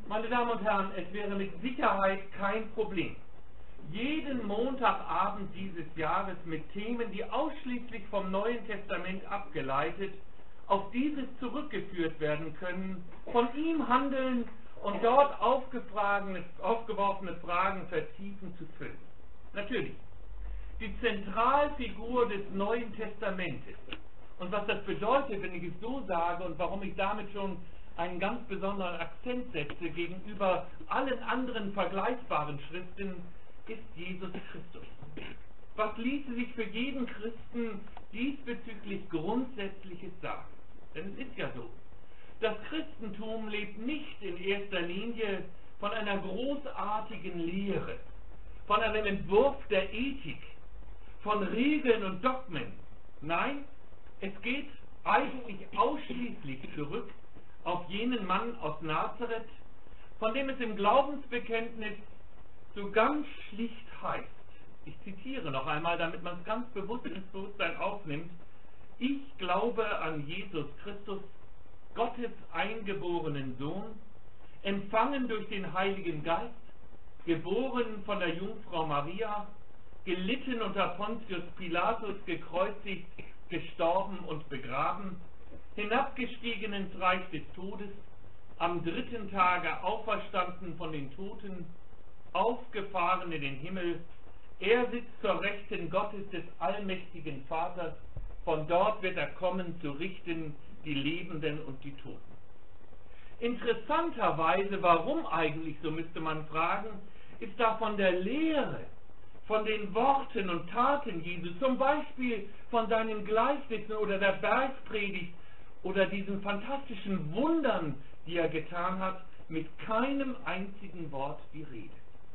Meine Damen und Herren, es wäre mit Sicherheit kein Problem, jeden Montagabend dieses Jahres mit Themen, die ausschließlich vom Neuen Testament abgeleitet, auf dieses zurückgeführt werden können, von ihm handeln und dort aufgeworfene Fragen vertiefen zu füllen. Natürlich, die Zentralfigur des Neuen Testamentes und was das bedeutet, wenn ich es so sage und warum ich damit schon einen ganz besonderen Akzent setze gegenüber allen anderen vergleichbaren Schriften, ist Jesus Christus. Was ließe sich für jeden Christen diesbezüglich Grundsätzliches sagen? Denn es ist ja so, das Christentum lebt nicht in erster Linie von einer großartigen Lehre, von einem Entwurf der Ethik, von Regeln und Dogmen. Nein, es geht eigentlich ausschließlich zurück auf jenen Mann aus Nazareth, von dem es im Glaubensbekenntnis so ganz schlicht heißt, ich zitiere noch einmal, damit man es ganz bewusst ins Bewusstsein aufnimmt: Ich glaube an Jesus Christus, Gottes eingeborenen Sohn, empfangen durch den Heiligen Geist, geboren von der Jungfrau Maria, gelitten unter Pontius Pilatus, gekreuzigt, gestorben und begraben, hinabgestiegen ins Reich des Todes, am dritten Tage auferstanden von den Toten, aufgefahren in den Himmel, er sitzt zur Rechten Gottes des allmächtigen Vaters, von dort wird er kommen, zu richten die Lebenden und die Toten. Interessanterweise, warum eigentlich, so müsste man fragen, ist da von der Lehre, von den Worten und Taten Jesu, zum Beispiel von seinen Gleichnissen oder der Bergpredigt oder diesen fantastischen Wundern, die er getan hat, mit keinem einzigen Wort die Rede.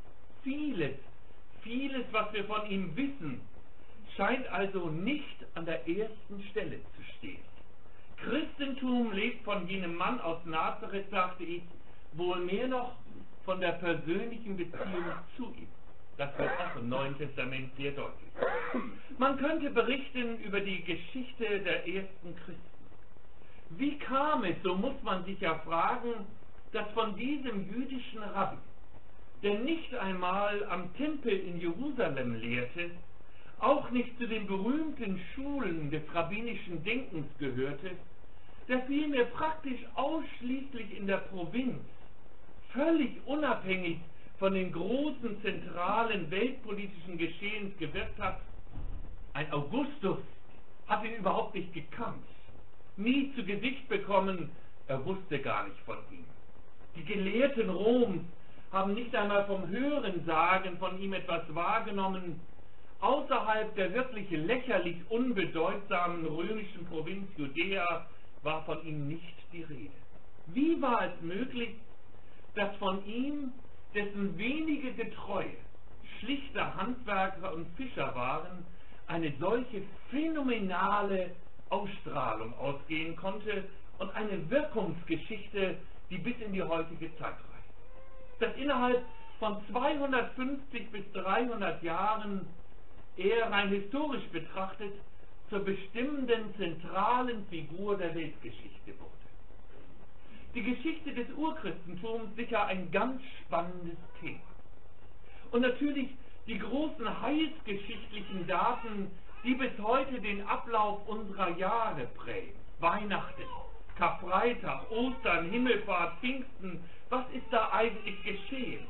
Vieles, was wir von ihm wissen, scheint also nicht an der ersten Stelle zu stehen. Christentum lebt von jenem Mann aus Nazareth, sagte ich, wohl mehr noch von der persönlichen Beziehung zu ihm. Das wird auch im Neuen Testament sehr deutlich. Man könnte berichten über die Geschichte der ersten Christen. Wie kam es, so muss man sich ja fragen, dass von diesem jüdischen Rabbi, der nicht einmal am Tempel in Jerusalem lehrte, auch nicht zu den berühmten Schulen des rabbinischen Denkens gehörte, der vielmehr praktisch ausschließlich in der Provinz, völlig unabhängig von den großen zentralen weltpolitischen Geschehens gewirkt hat. Ein Augustus hat ihn überhaupt nicht gekannt, nie zu Gesicht bekommen, er wusste gar nicht von ihm. Die Gelehrten Roms haben nicht einmal vom Hörensagen von ihm etwas wahrgenommen. Außerhalb der wirklich lächerlich unbedeutsamen römischen Provinz Judäa war von ihm nicht die Rede. Wie war es möglich, dass von ihm, dessen wenige Getreue schlichter Handwerker und Fischer waren, eine solche phänomenale Ausstrahlung ausgehen konnte und eine Wirkungsgeschichte, die bis in die heutige Zeit reicht? Dass innerhalb von 250 bis 300 Jahren er rein historisch betrachtet zur bestimmenden zentralen Figur der Weltgeschichte wurde. Die Geschichte des Urchristentums sicher ein ganz spannendes Thema. Und natürlich die großen heilsgeschichtlichen Daten, die bis heute den Ablauf unserer Jahre prägen. Weihnachten, Karfreitag, Ostern, Himmelfahrt, Pfingsten. Was ist da eigentlich geschehen?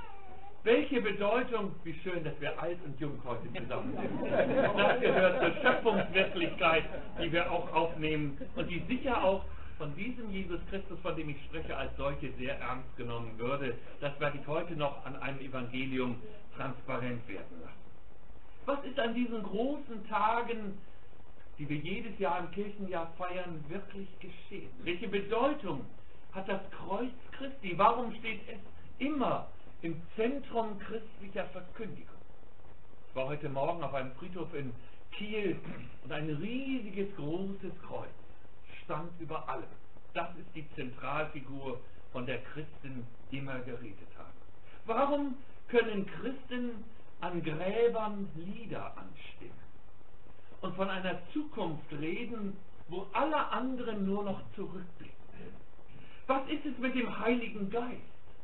Welche Bedeutung, wie schön, dass wir alt und jung heute zusammen sind. Das gehört zur Schöpfungswirklichkeit, die wir auch aufnehmen und die sicher auch von diesem Jesus Christus, von dem ich spreche, als solche sehr ernst genommen würde. Das werde ich heute noch an einem Evangelium transparent werden lassen. Was ist an diesen großen Tagen, die wir jedes Jahr im Kirchenjahr feiern, wirklich geschehen? Welche Bedeutung hat das Kreuz Christi? Warum steht es immer im Zentrum christlicher Verkündigung? Ich war heute Morgen auf einem Friedhof in Kiel und ein riesiges, großes Kreuz stand über allem. Das ist die Zentralfigur, von der Christen immer geredet haben. Warum können Christen an Gräbern Lieder anstimmen und von einer Zukunft reden, wo alle anderen nur noch zurückblicken? Was ist es mit dem Heiligen Geist?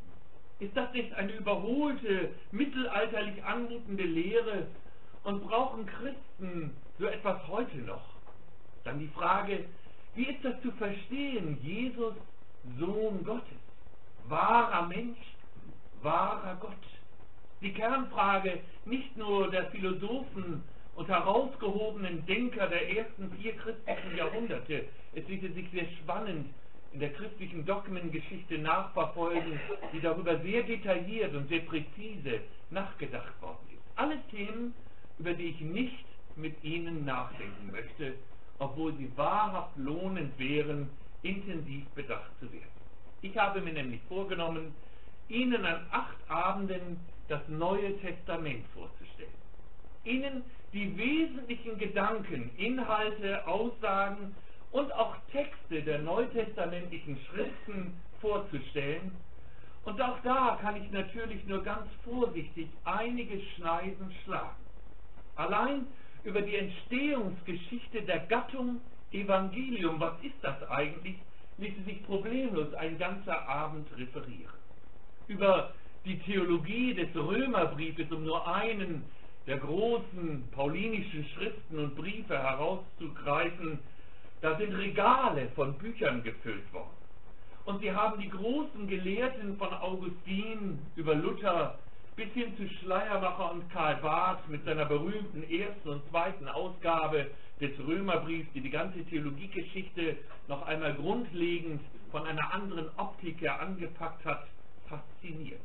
Ist das nicht eine überholte, mittelalterlich anmutende Lehre? Und brauchen Christen so etwas heute noch? Dann die Frage, wie ist das zu verstehen? Jesus, Sohn Gottes, wahrer Mensch, wahrer Gott. Die Kernfrage nicht nur der Philosophen und herausgehobenen Denker der ersten 4 christlichen Jahrhunderte. Es ließe sich sehr spannend in der christlichen Dogmengeschichte nachverfolgen, die darüber sehr detailliert und sehr präzise nachgedacht worden ist. Alle Themen, über die ich nicht mit Ihnen nachdenken möchte, obwohl sie wahrhaft lohnend wären, intensiv bedacht zu werden. Ich habe mir nämlich vorgenommen, Ihnen an 8 Abenden das Neue Testament vorzustellen. Ihnen die wesentlichen Gedanken, Inhalte, Aussagen und auch Texte der neutestamentlichen Schriften vorzustellen. Und auch da kann ich natürlich nur ganz vorsichtig einige Schneiden schlagen. Allein über die Entstehungsgeschichte der Gattung Evangelium, was ist das eigentlich, ließe sich problemlos ein ganzer Abend referieren. Über die Theologie des Römerbriefes, um nur einen der großen paulinischen Schriften und Briefe herauszugreifen, da sind Regale von Büchern gefüllt worden. Und Sie haben die großen Gelehrten von Augustin über Luther bis hin zu Schleiermacher und Karl Barth mit seiner berühmten 1. und 2. Ausgabe des Römerbriefs, die die ganze Theologiegeschichte noch einmal grundlegend von einer anderen Optik her angepackt hat, fasziniert.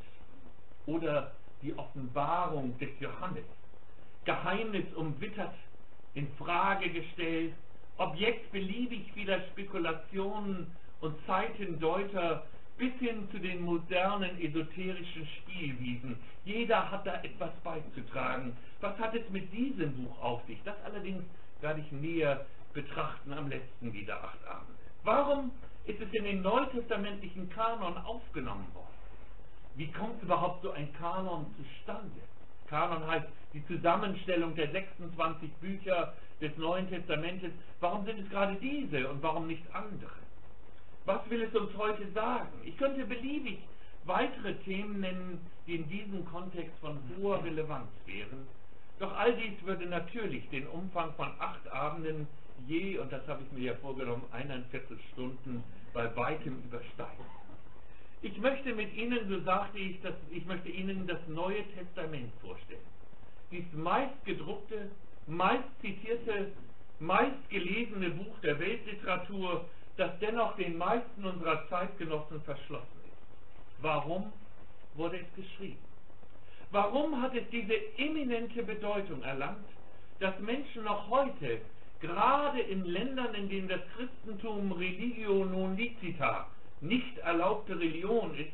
Oder die Offenbarung des Johannes, geheimnisumwittert, in Frage gestellt, Objekt beliebig vieler Spekulationen und Zeitendeuter bis hin zu den modernen esoterischen Spielwiesen. Jeder hat da etwas beizutragen. Was hat es mit diesem Buch auf sich? Das allerdings werde ich näher betrachten am letzten dieser 8 Abende. Warum ist es in den neutestamentlichen Kanon aufgenommen worden? Wie kommt überhaupt so ein Kanon zustande? Kanon heißt die Zusammenstellung der 26 Bücher des Neuen Testamentes. Warum sind es gerade diese und warum nicht andere? Was will es uns heute sagen? Ich könnte beliebig weitere Themen nennen, die in diesem Kontext von hoher Relevanz wären. Doch all dies würde natürlich den Umfang von 8 Abenden je, und das habe ich mir ja vorgenommen, 1,25 Stunden bei weitem übersteigen. Ich möchte mit Ihnen, so sagte ich, ich möchte Ihnen das Neue Testament vorstellen. Dies meistgedruckte, meistzitierte, meistgelesene Buch der Weltliteratur, das dennoch den meisten unserer Zeitgenossen verschlossen ist. Warum wurde es geschrieben? Warum hat es diese eminente Bedeutung erlangt, dass Menschen noch heute, gerade in Ländern, in denen das Christentum Religio non licita, nicht erlaubte Religion ist,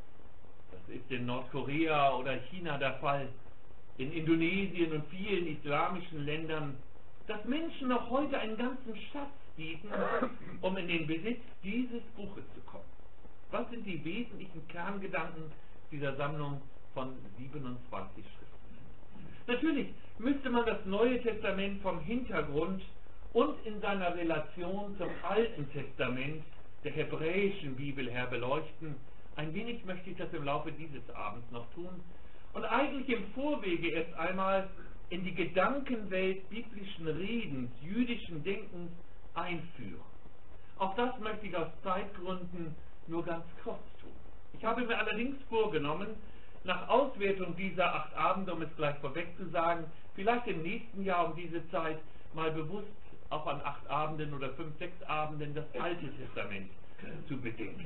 das ist in Nordkorea oder China der Fall, in Indonesien und vielen islamischen Ländern, dass Menschen noch heute einen ganzen Schatz bieten, um in den Besitz dieses Buches zu kommen. Was sind die wesentlichen Kerngedanken dieser Sammlung von 27 Schriften? Natürlich müsste man das Neue Testament vom Hintergrund und in seiner Relation zum Alten Testament der hebräischen Bibel her beleuchten. Ein wenig möchte ich das im Laufe dieses Abends noch tun und eigentlich im Vorwege erst einmal in die Gedankenwelt biblischen Redens, jüdischen Denkens einführen. Auch das möchte ich aus Zeitgründen nur ganz kurz tun. Ich habe mir allerdings vorgenommen, nach Auswertung dieser 8 Abende, um es gleich vorweg zu sagen, vielleicht im nächsten Jahr um diese Zeit mal bewusst auch an 8 Abenden oder 5, 6 Abenden das Alte Testament zu bedenken.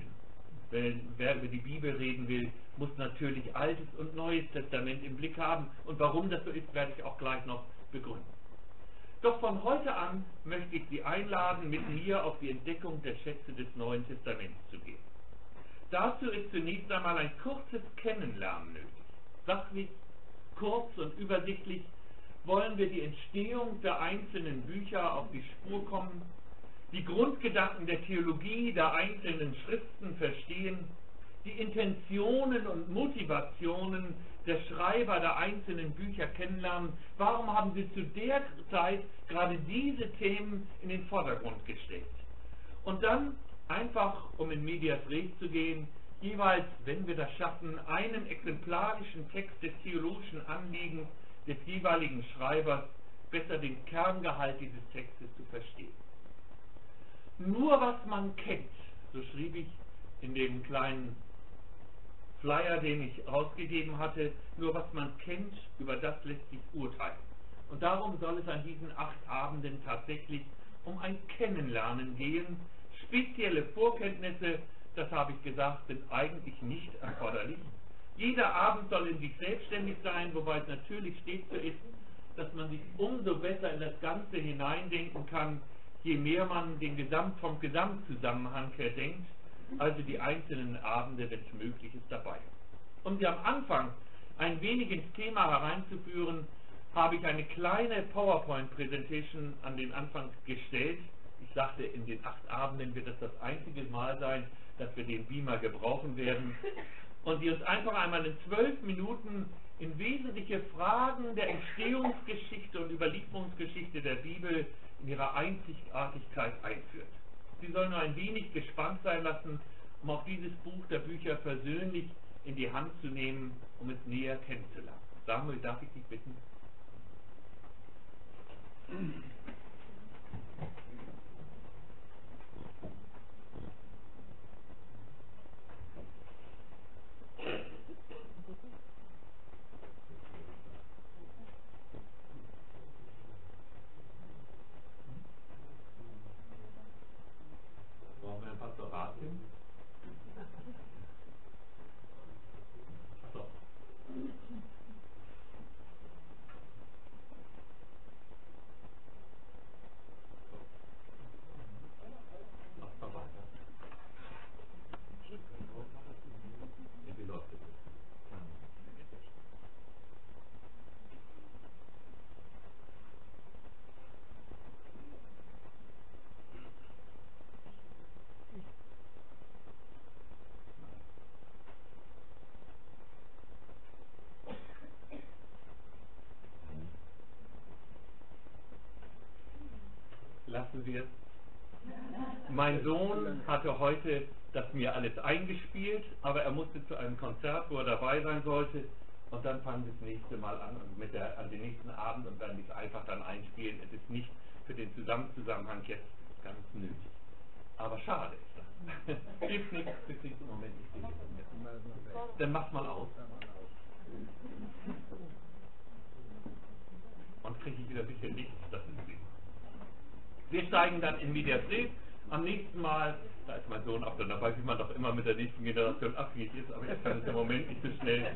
Wer über die Bibel reden will, muss natürlich Altes und Neues Testament im Blick haben. Und warum das so ist, werde ich auch gleich noch begründen. Doch von heute an möchte ich Sie einladen, mit mir auf die Entdeckung der Schätze des Neuen Testaments zu gehen. Dazu ist zunächst einmal ein kurzes Kennenlernen nötig. Sachlich, kurz und übersichtlich wollen wir die Entstehung der einzelnen Bücher auf die Spur kommen, die Grundgedanken der Theologie der einzelnen Schriften verstehen, die Intentionen und Motivationen der Schreiber der einzelnen Bücher kennenlernen. Warum haben sie zu der Zeit gerade diese Themen in den Vordergrund gestellt? Und dann, einfach um in medias res zu gehen, jeweils, wenn wir das schaffen, einen exemplarischen Text des theologischen Anliegens des jeweiligen Schreibers, besser den Kerngehalt dieses Textes zu verstehen. Nur was man kennt, so schrieb ich in dem kleinen Flyer, den ich ausgegeben hatte, nur was man kennt, über das lässt sich urteilen. Und darum soll es an diesen 8 Abenden tatsächlich um ein Kennenlernen gehen. Spezielle Vorkenntnisse, das habe ich gesagt, sind eigentlich nicht erforderlich. Jeder Abend soll in sich selbstständig sein, wobei es natürlich stets so ist, dass man sich umso besser in das Ganze hineindenken kann, je mehr man vom Gesamtzusammenhang her denkt, also die einzelnen Abende, wenn es möglich ist, dabei. Um Sie am Anfang ein wenig ins Thema hereinzuführen, habe ich eine kleine PowerPoint-Präsentation an den Anfang gestellt. Ich sagte, in den 8 Abenden wird das einzige Mal sein, dass wir den Beamer gebrauchen werden und die uns einfach einmal in 12 Minuten in wesentliche Fragen der Entstehungsgeschichte und Überlieferungsgeschichte der Bibel in ihrer Einzigartigkeit einführt. Sie sollen nur ein wenig gespannt sein lassen, um auch dieses Buch der Bücher persönlich in die Hand zu nehmen, um es näher kennenzulernen. Samuel, darf ich dich bitten? Brauchen wir ein Pastoratchen? So. Mach mal weiter. Wie läuft das? Lassen wir es. Mein Sohn hatte heute das mir alles eingespielt, aber er musste zu einem Konzert, wo er dabei sein sollte, und dann fangen wir das nächste Mal an und an den nächsten Abend und werden dies einfach dann einspielen. Es ist nicht für den Zusammenhang jetzt ganz nötig. Aber schade ist das. Hilft nichts, wir kriegen es im Moment nicht hin. Dann macht mal aus. Und kriege ich wieder ein bisschen Licht, das ist wichtig. Wir steigen dann in Medias Res. Am nächsten Mal, da ist mein Sohn auch dann dabei, wie man doch immer mit der nächsten Generation abhängig ist, aber er kann es im Moment nicht so schnell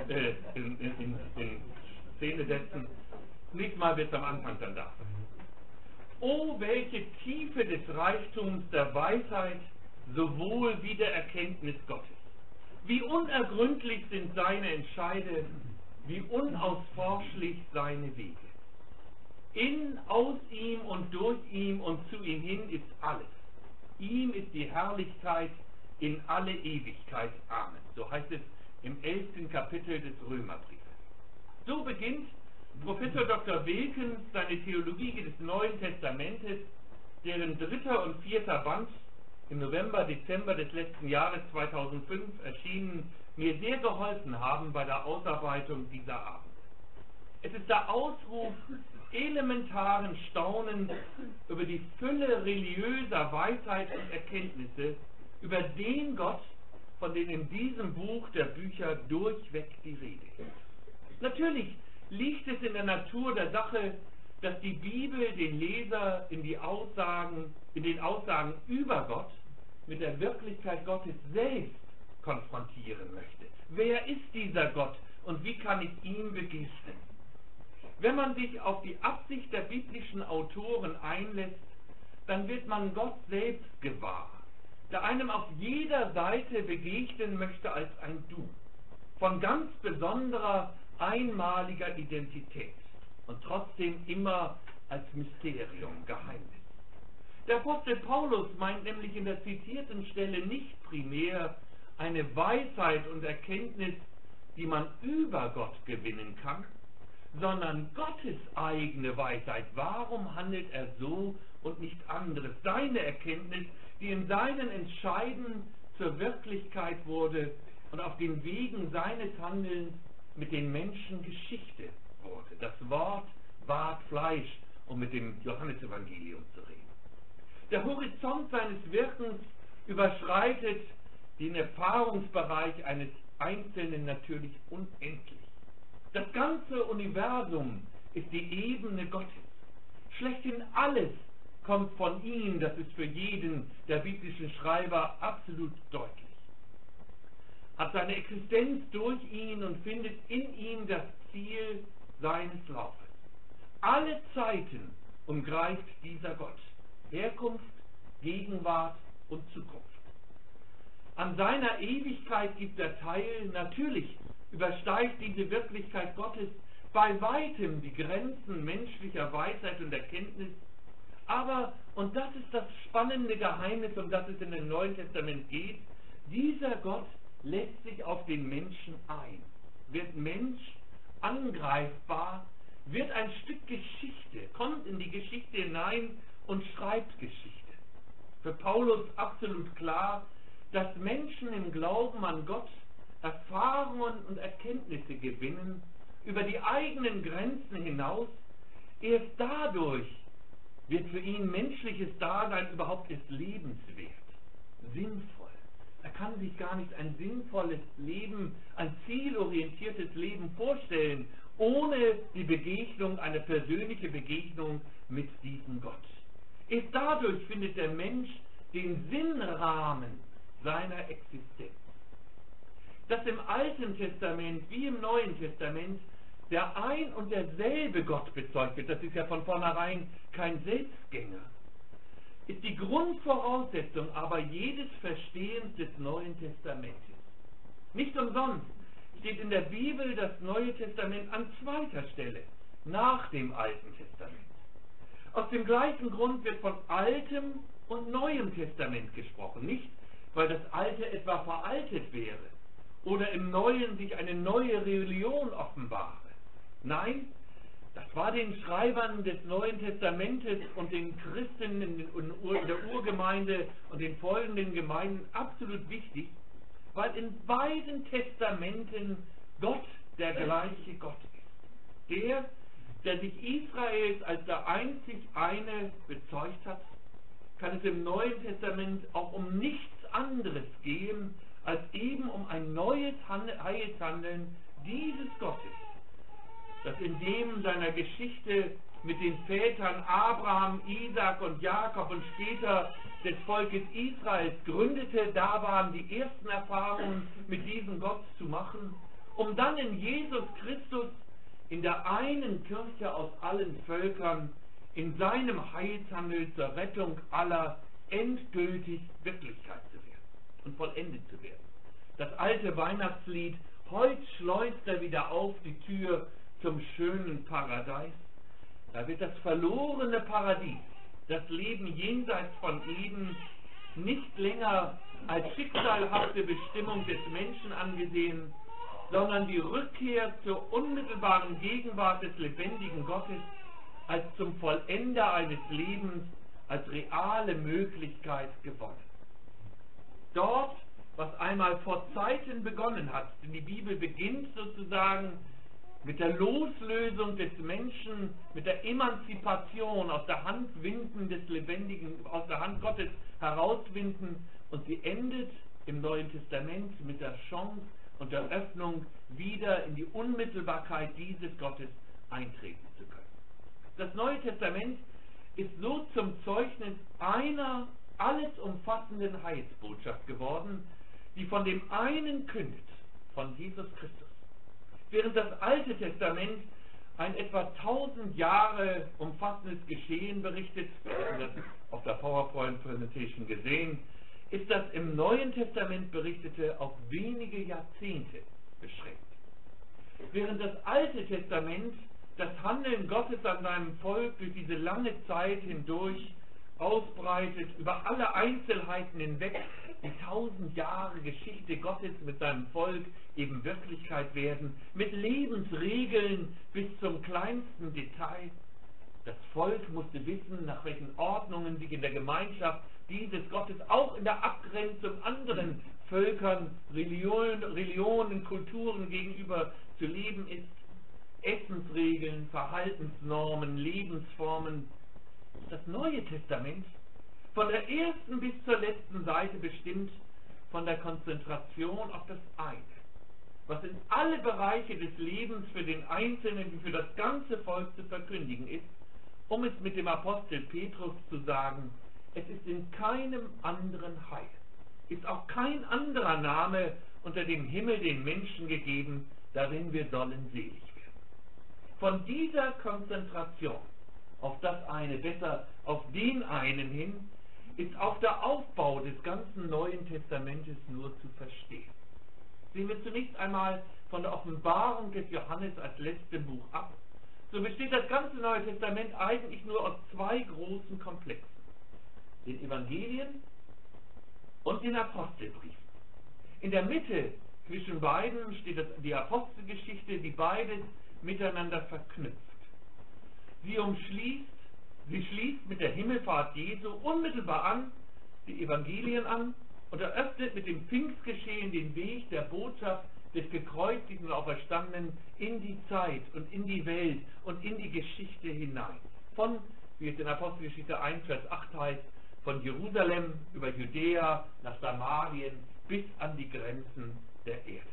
in Szene setzen. Nächstes Mal wird es am Anfang dann da sein. Oh, welche Tiefe des Reichtums der Weisheit, sowohl wie der Erkenntnis Gottes. Wie unergründlich sind seine Entscheide, wie unausforschlich seine Wege. Aus ihm und durch ihm und zu ihm hin ist alles. Ihm ist die Herrlichkeit in alle Ewigkeit. Amen. So heißt es im 11. Kapitel des Römerbriefes. So beginnt Professor Dr. Wilkens seine Theologie des Neuen Testamentes, deren 3. und 4. Band im November, Dezember des letzten Jahres 2005 erschienen, mir sehr geholfen haben bei der Ausarbeitung dieser Abend. Es ist der Ausruf elementaren Staunens über die Fülle religiöser Weisheit und Erkenntnisse, über den Gott, von dem in diesem Buch der Bücher durchweg die Rede ist. Natürlich liegt es in der Natur der Sache, dass die Bibel den Leser in den Aussagen über Gott mit der Wirklichkeit Gottes selbst konfrontieren möchte. Wer ist dieser Gott und wie kann ich ihm begegnen? Wenn man sich auf die Absicht der biblischen Autoren einlässt, dann wird man Gott selbst gewahr, der einem auf jeder Seite begegnen möchte als ein Du, von ganz besonderer, einmaliger Identität und trotzdem immer als Mysterium, Geheimnis. Der Apostel Paulus meint nämlich in der zitierten Stelle nicht primär eine Weisheit und Erkenntnis, die man über Gott gewinnen kann, sondern Gottes eigene Weisheit. Warum handelt er so und nicht anderes? Seine Erkenntnis, die in seinen Entscheiden zur Wirklichkeit wurde und auf den Wegen seines Handelns mit den Menschen Geschichte wurde. Das Wort ward Fleisch, um mit dem Johannesevangelium zu reden. Der Horizont seines Wirkens überschreitet den Erfahrungsbereich eines Einzelnen natürlich unendlich. Das ganze Universum ist die Ebene Gottes. Schlechthin alles kommt von ihm, das ist für jeden der biblischen Schreiber absolut deutlich. Hat seine Existenz durch ihn und findet in ihm das Ziel seines Laufes. Alle Zeiten umgreift dieser Gott, Herkunft, Gegenwart und Zukunft. An seiner Ewigkeit gibt er teil, natürlich übersteigt diese Wirklichkeit Gottes bei weitem die Grenzen menschlicher Weisheit und Erkenntnis, aber, und das ist das spannende Geheimnis, um das es in dem Neuen Testament geht, dieser Gott lässt sich auf den Menschen ein, wird Mensch, angreifbar, wird ein Stück Geschichte, kommt in die Geschichte hinein und schreibt Geschichte. Für Paulus absolut klar, dass Menschen im Glauben an Gott Erfahrungen und Erkenntnisse gewinnen über die eigenen Grenzen hinaus. Erst dadurch wird für ihn menschliches Dasein überhaupt erst lebenswert, sinnvoll. Er kann sich gar nicht ein sinnvolles Leben, ein zielorientiertes Leben vorstellen, ohne die Begegnung, eine persönliche Begegnung mit diesem Gott. Erst dadurch findet der Mensch den Sinnrahmen seiner Existenz. Dass im Alten Testament wie im Neuen Testament der ein und derselbe Gott bezeugt wird, das ist ja von vornherein kein Selbstgänger, ist die Grundvoraussetzung aber jedes Verstehens des Neuen Testamentes. Nicht umsonst steht in der Bibel das Neue Testament an zweiter Stelle, nach dem Alten Testament. Aus dem gleichen Grund wird von Altem und Neuem Testament gesprochen, nicht weil das Alte etwa veraltet wäre oder im Neuen sich eine neue Religion offenbare. Nein, das war den Schreibern des Neuen Testamentes und den Christen in der Urgemeinde und den folgenden Gemeinden absolut wichtig, weil in beiden Testamenten Gott der gleiche Gott ist. Der sich Israels als der einzig eine bezeugt hat, kann es im Neuen Testament auch um nichts anderes gehen, als eben um ein neues Heilshandeln dieses Gottes, das in dem seiner Geschichte mit den Vätern Abraham, Isaak und Jakob und später des Volkes Israels gründete. Da waren die ersten Erfahrungen mit diesem Gott zu machen, um dann in Jesus Christus, in der einen Kirche aus allen Völkern, in seinem Heilshandel zur Rettung aller endgültig Wirklichkeit zu werden und vollendet zu werden. Das alte Weihnachtslied, heut schleust er wieder auf die Tür zum schönen Paradies. Da wird das verlorene Paradies, das Leben jenseits von Eden, nicht länger als schicksalhafte Bestimmung des Menschen angesehen, sondern die Rückkehr zur unmittelbaren Gegenwart des lebendigen Gottes als zum Vollender eines Lebens, als reale Möglichkeit gewonnen. Dort, was einmal vor Zeiten begonnen hat, denn die Bibel beginnt sozusagen mit der Loslösung des Menschen, mit der Emanzipation aus der Hand winden des Lebendigen, aus der Hand Gottes herauswinden, und sie endet im Neuen Testament mit der Chance und der Öffnung, wieder in die Unmittelbarkeit dieses Gottes eintreten zu können. Das Neue Testament ist so zum Zeugnis einer alles umfassenden Heilsbotschaft geworden, die von dem einen kündet, von Jesus Christus. Während das Alte Testament ein etwa 1000 Jahre umfassendes Geschehen berichtet, wir haben das auf der PowerPoint-Präsentation gesehen, ist das im Neuen Testament Berichtete auf wenige Jahrzehnte beschränkt. Während das Alte Testament das Handeln Gottes an seinem Volk durch diese lange Zeit hindurch ausbreitet, über alle Einzelheiten hinweg, die 1000 Jahre Geschichte Gottes mit seinem Volk eben Wirklichkeit werden, mit Lebensregeln bis zum kleinsten Detail, Das Volk musste wissen, nach welchen Ordnungen sich in der Gemeinschaft dieses Gottes auch in der Abgrenzung anderen Völkern, Religionen, Kulturen gegenüber zu leben ist. Essensregeln, Verhaltensnormen, Lebensformen. Das Neue Testament, von der ersten bis zur letzten Seite bestimmt von der Konzentration auf das eine, was in alle Bereiche des Lebens für den Einzelnen wie für das ganze Volk zu verkündigen ist, um es mit dem Apostel Petrus zu sagen: Es ist in keinem anderen Heil, ist auch kein anderer Name unter dem Himmel den Menschen gegeben, darin wir sollen selig werden. Von dieser Konzentration auf das eine, besser auf den einen hin, ist auch der Aufbau des ganzen Neuen Testamentes nur zu verstehen. Sehen wir zunächst einmal von der Offenbarung des Johannes als letztem Buch ab, so besteht das ganze Neue Testament eigentlich nur aus zwei großen Komplexen: den Evangelien und den Apostelbriefen. In der Mitte zwischen beiden steht die Apostelgeschichte, die beides miteinander verknüpft. Sie schließt mit der Himmelfahrt Jesu unmittelbar an, die Evangelien an, und eröffnet mit dem Pfingstgeschehen den Weg der Botschaft des gekreuzigten und Auferstandenen in die Zeit und in die Welt und in die Geschichte hinein. Von, wie es in Apostelgeschichte 1, Vers 8 heißt, von Jerusalem über Judäa nach Samarien bis an die Grenzen der Erde.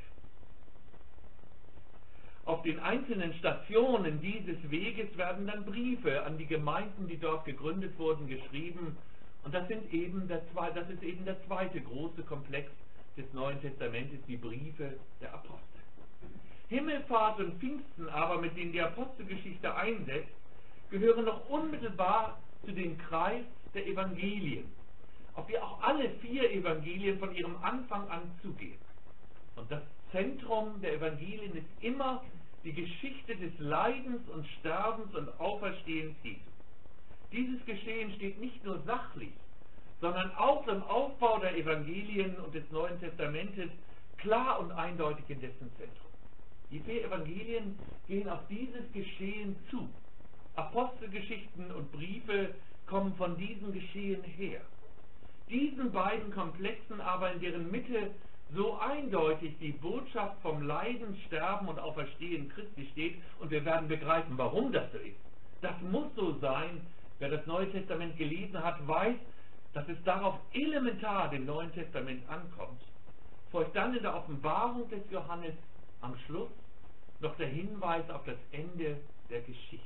Auf den einzelnen Stationen dieses Weges werden dann Briefe an die Gemeinden, die dort gegründet wurden, geschrieben. Und das ist eben der zweite große Komplex des Neuen Testamentes, die Briefe der Apostel. Himmelfahrt und Pfingsten aber, mit denen die Apostelgeschichte einsetzt, gehören noch unmittelbar zu dem Kreis der Evangelien, auf die auch alle 4 Evangelien von ihrem Anfang an zugehen. Und das Zentrum der Evangelien ist immer die Geschichte des Leidens und Sterbens und Auferstehens Jesu. Dieses Geschehen steht nicht nur sachlich, sondern auch im Aufbau der Evangelien und des Neuen Testamentes klar und eindeutig in dessen Zentrum. Die 4 Evangelien gehen auf dieses Geschehen zu. Apostelgeschichten und Briefe kommen von diesem Geschehen her. Diesen beiden Komplexen aber, in deren Mitte so eindeutig die Botschaft vom Leiden, Sterben und Auferstehen Christi steht, und wir werden begreifen, warum das so ist. Das muss so sein. Wer das Neue Testament gelesen hat, weiß, dass es darauf elementar dem Neuen Testament ankommt. Folgt dann in der Offenbarung des Johannes am Schluss noch der Hinweis auf das Ende der Geschichte.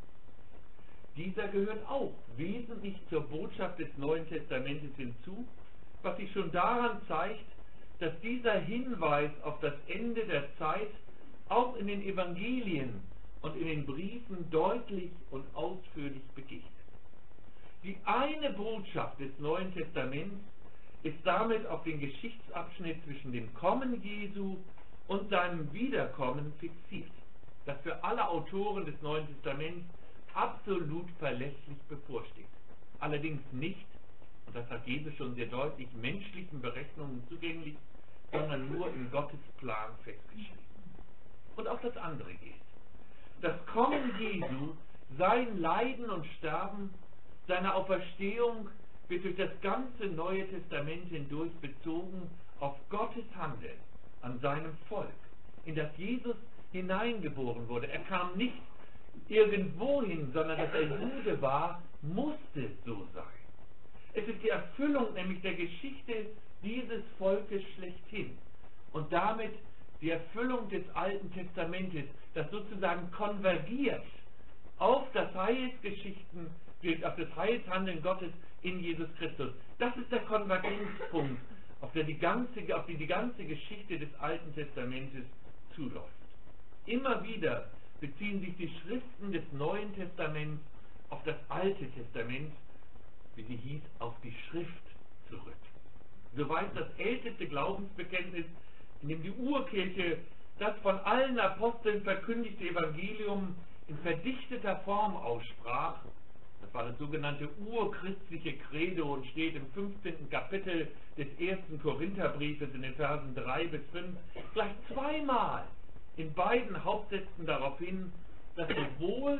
Dieser gehört auch wesentlich zur Botschaft des Neuen Testamentes hinzu, was sich schon daran zeigt, dass dieser Hinweis auf das Ende der Zeit auch in den Evangelien und in den Briefen deutlich und ausführlich begegnet. Die eine Botschaft des Neuen Testaments ist damit auf den Geschichtsabschnitt zwischen dem Kommen Jesu und seinem Wiederkommen fixiert, das für alle Autoren des Neuen Testaments absolut verlässlich bevorsteht. Allerdings nicht, und das hat Jesus schon sehr deutlich, menschlichen Berechnungen zugänglich, sondern nur in Gottes Plan festgeschrieben. Und auch das andere gilt. Das Kommen Jesu, sein Leiden und Sterben, seine Auferstehung wird durch das ganze Neue Testament hindurch bezogen auf Gottes Handeln an seinem Volk, in das Jesus hineingeboren wurde. Er kam nicht irgendwohin, sondern dass er Jude war, musste so sein. Es ist die Erfüllung nämlich der Geschichte dieses Volkes schlechthin und damit die Erfüllung des Alten Testamentes, das sozusagen konvergiert auf das Heilsgeschichten, auf das Heilshandeln Gottes in Jesus Christus. Das ist der Konvergenzpunkt, auf die die ganze Geschichte des Alten Testamentes zuläuft. Immer wieder beziehen sich die Schriften des Neuen Testaments auf das Alte Testament, wie sie hieß, auf die Schrift zurück. So weist das älteste Glaubensbekenntnis, in dem die Urkirche das von allen Aposteln verkündigte Evangelium in verdichteter Form aussprach. Das war das sogenannte urchristliche Credo und steht im 15. Kapitel des 1. Korintherbriefes in den Versen 3 bis 5 gleich zweimal in beiden Hauptsätzen darauf hin, dass sowohl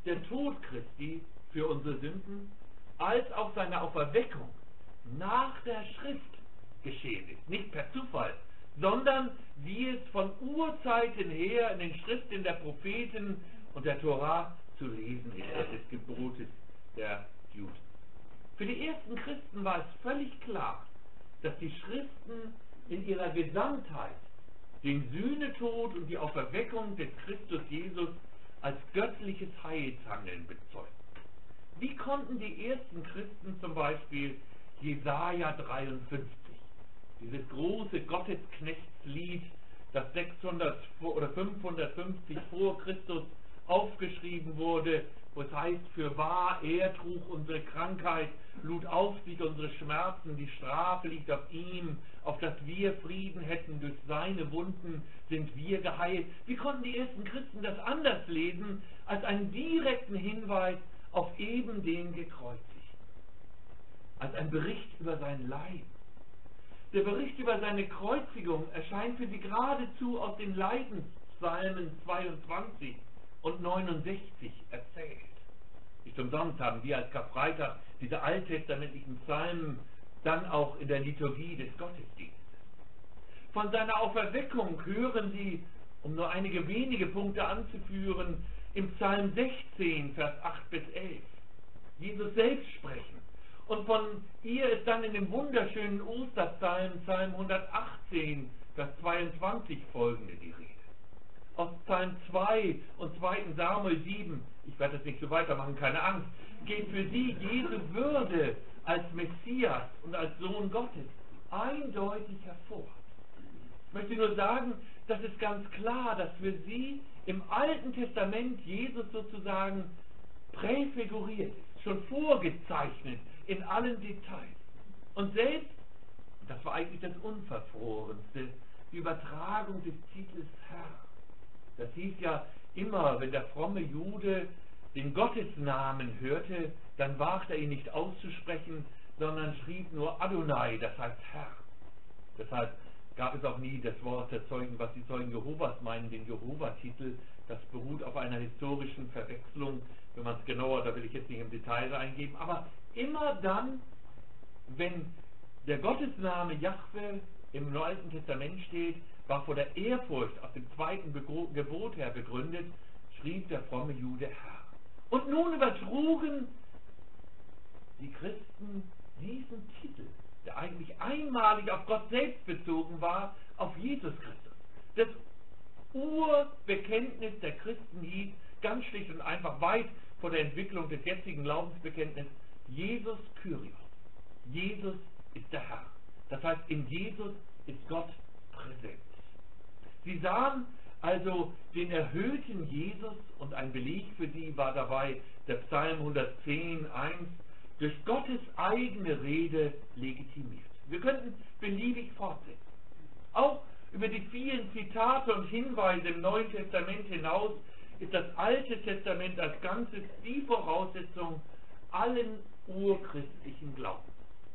der Tod Christi für unsere Sünden, als auch seine Auferweckung nach der Schrift geschehen ist. Nicht per Zufall, sondern wie es von Urzeiten her in den Schriften der Propheten und der Tora zu lesen ist, des Gebotes der Juden. Für die ersten Christen war es völlig klar, dass die Schriften in ihrer Gesamtheit den Sühnetod und die Auferweckung des Christus Jesus als göttliches Heilshandeln bezeugen. Wie konnten die ersten Christen zum Beispiel Jesaja 53, dieses große Gottesknechtslied, das 600 oder 550 vor Christus aufgeschrieben wurde, wo es heißt, für wahr, er trug unsere Krankheit, lud auf sich unsere Schmerzen, die Strafe liegt auf ihm, auf dass wir Frieden hätten, durch seine Wunden sind wir geheilt. Wie konnten die ersten Christen das anders lesen, als einen direkten Hinweis auf eben den Gekreuzigten? Als ein Bericht über sein Leid. Der Bericht über seine Kreuzigung erscheint für sie geradezu aus den Leidenspsalmen 22 und 69 erzählt. Nicht umsonst haben wir als Karfreitag diese alttestamentlichen Psalmen dann auch in der Liturgie des Gottesdienstes. Von seiner Auferweckung hören Sie, um nur einige wenige Punkte anzuführen, im Psalm 16, Vers 8 bis 11. Jesus selbst sprechen. Und von ihr ist dann in dem wunderschönen Osterpsalm, Psalm 118, Vers 22 folgende die Rede. Aus Psalm 2 und 2. Samuel 7, ich werde das nicht so weitermachen, keine Angst, geht für sie Jesu Würde als Messias und als Sohn Gottes eindeutig hervor. Ich möchte nur sagen, das ist ganz klar, dass für sie im Alten Testament Jesus sozusagen präfiguriert ist, schon vorgezeichnet in allen Details. Und selbst, das war eigentlich das Unverfrorenste, die Übertragung des Titels Herr. Das hieß ja immer, wenn der fromme Jude den Gottesnamen hörte, dann wagte er ihn nicht auszusprechen, sondern schrieb nur Adonai, das heißt Herr. Deshalb gab es auch nie das Wort der Zeugen, was die Zeugen Jehovas meinen, den Jehova-Titel. Das beruht auf einer historischen Verwechslung. Wenn man es genauer, da will ich jetzt nicht im Detail reingeben, aber immer dann, wenn der Gottesname Jahwe im Neuen Testament steht, war vor der Ehrfurcht aus dem zweiten Gebot her begründet, schrieb der fromme Jude Herr. Und nun übertrugen die Christen diesen Titel, der eigentlich einmalig auf Gott selbst bezogen war, auf Jesus Christus. Das Urbekenntnis der Christen hieß ganz schlicht und einfach, weit vor der Entwicklung des jetzigen Glaubensbekenntnisses, Jesus Kyrios. Jesus ist der Herr. Das heißt, in Jesus ist Gott präsent. Sie sahen also den erhöhten Jesus, und ein Beleg für sie war dabei der Psalm 110, 1, durch Gottes eigene Rede legitimiert. Wir könnten beliebig fortsetzen. Auch über die vielen Zitate und Hinweise im Neuen Testament hinaus ist das Alte Testament als Ganzes die Voraussetzung allen urchristlichen Glaubens.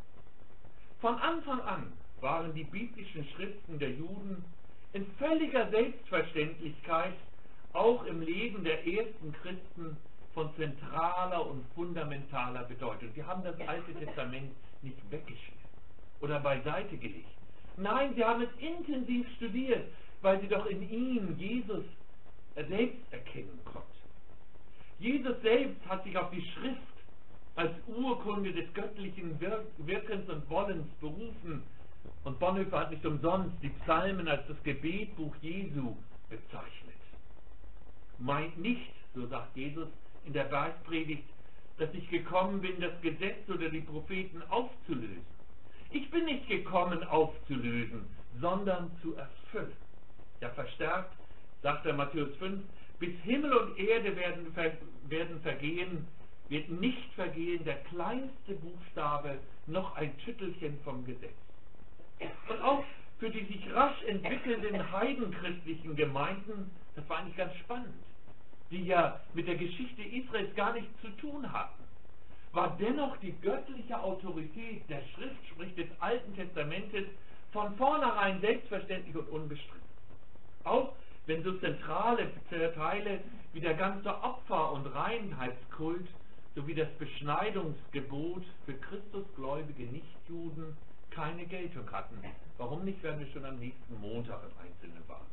Von Anfang an waren die biblischen Schriften der Juden in völliger Selbstverständlichkeit auch im Leben der ersten Christen von zentraler und fundamentaler Bedeutung. Sie haben das Alte Testament nicht weggeschmissen oder beiseite gelegt. Nein, sie haben es intensiv studiert, weil sie doch in ihm Jesus selbst erkennen konnten. Jesus selbst hat sich auf die Schrift als Urkunde des göttlichen Wirkens und Wollens berufen. Und Bonhoeffer hat nicht umsonst die Psalmen als das Gebetbuch Jesu bezeichnet. Meint nicht, so sagt Jesus in der Bergpredigt, dass ich gekommen bin, das Gesetz oder die Propheten aufzulösen. Ich bin nicht gekommen, aufzulösen, sondern zu erfüllen. Ja, verstärkt, sagt er Matthäus 5, bis Himmel und Erde werden vergehen, wird nicht vergehen der kleinste Buchstabe, noch ein Tüttelchen vom Gesetz. Und auch für die sich rasch entwickelnden heidenchristlichen Gemeinden, das war eigentlich ganz spannend, die ja mit der Geschichte Israels gar nichts zu tun hatten, war dennoch die göttliche Autorität der Schrift, sprich des Alten Testamentes, von vornherein selbstverständlich und unbestritten. Auch wenn so zentrale Teile wie der ganze Opfer- und Reinheitskult sowie das Beschneidungsgebot für Christusgläubige Nichtjuden keine Geltung hatten. Warum nicht, werden wir schon am nächsten Montag im Einzelnen wahrnehmen.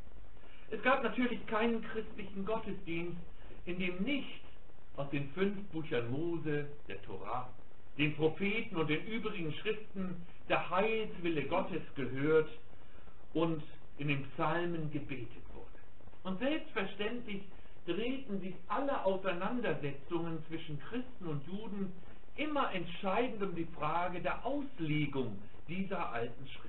Es gab natürlich keinen christlichen Gottesdienst, in dem nicht aus den 5 Büchern Mose, der Torah, den Propheten und den übrigen Schriften der Heilswille Gottes gehört und in den Psalmen gebetet wurde. Und selbstverständlich drehten sich alle Auseinandersetzungen zwischen Christen und Juden immer entscheidend um die Frage der Auslegung dieser alten Schriften.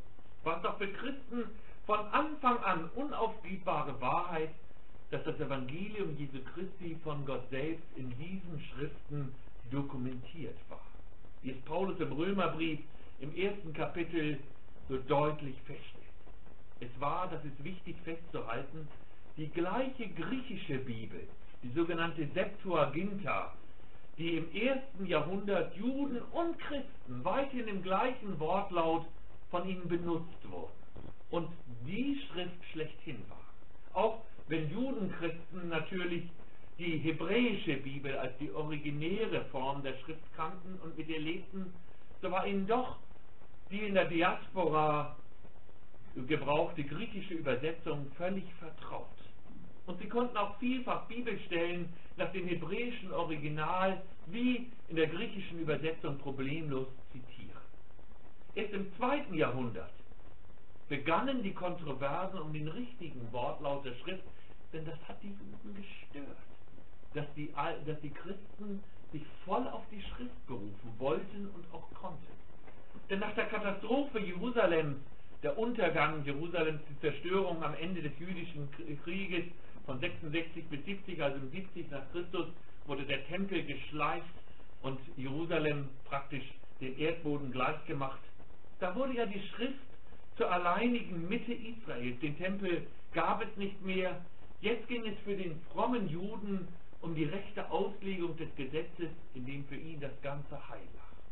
Was doch für Christen von Anfang an unaufgiebbare Wahrheit, dass das Evangelium Jesu Christi von Gott selbst in diesen Schriften dokumentiert war. Wie es Paulus im Römerbrief im 1. Kapitel so deutlich feststellt. Es war, das ist wichtig festzuhalten, die gleiche griechische Bibel, die sogenannte Septuaginta, die im 1. Jahrhundert Juden und Christen weithin im gleichen Wortlaut von ihnen benutzt wurde und die Schrift schlechthin war. Auch wenn Judenchristen natürlich die hebräische Bibel als die originäre Form der Schrift kannten und mit ihr lebten, so war ihnen doch die in der Diaspora gebrauchte griechische Übersetzung völlig vertraut. Und sie konnten auch vielfach Bibelstellen nach dem hebräischen Original wie in der griechischen Übersetzung problemlos zitieren. Erst im 2. Jahrhundert begannen die Kontroversen um den richtigen Wortlaut der Schrift, denn das hat die Juden gestört, dass die Christen sich voll auf die Schrift berufen wollten und auch konnten. Denn nach der Katastrophe Jerusalems, der Untergang Jerusalems, die Zerstörung am Ende des jüdischen Krieges von 66 bis 70, also im 70 nach Christus, wurde der Tempel geschleift und Jerusalem praktisch den Erdboden gleichgemacht. Da wurde ja die Schrift zur alleinigen Mitte Israels. Den Tempel gab es nicht mehr. Jetzt ging es für den frommen Juden um die rechte Auslegung des Gesetzes, in dem für ihn das ganze Heil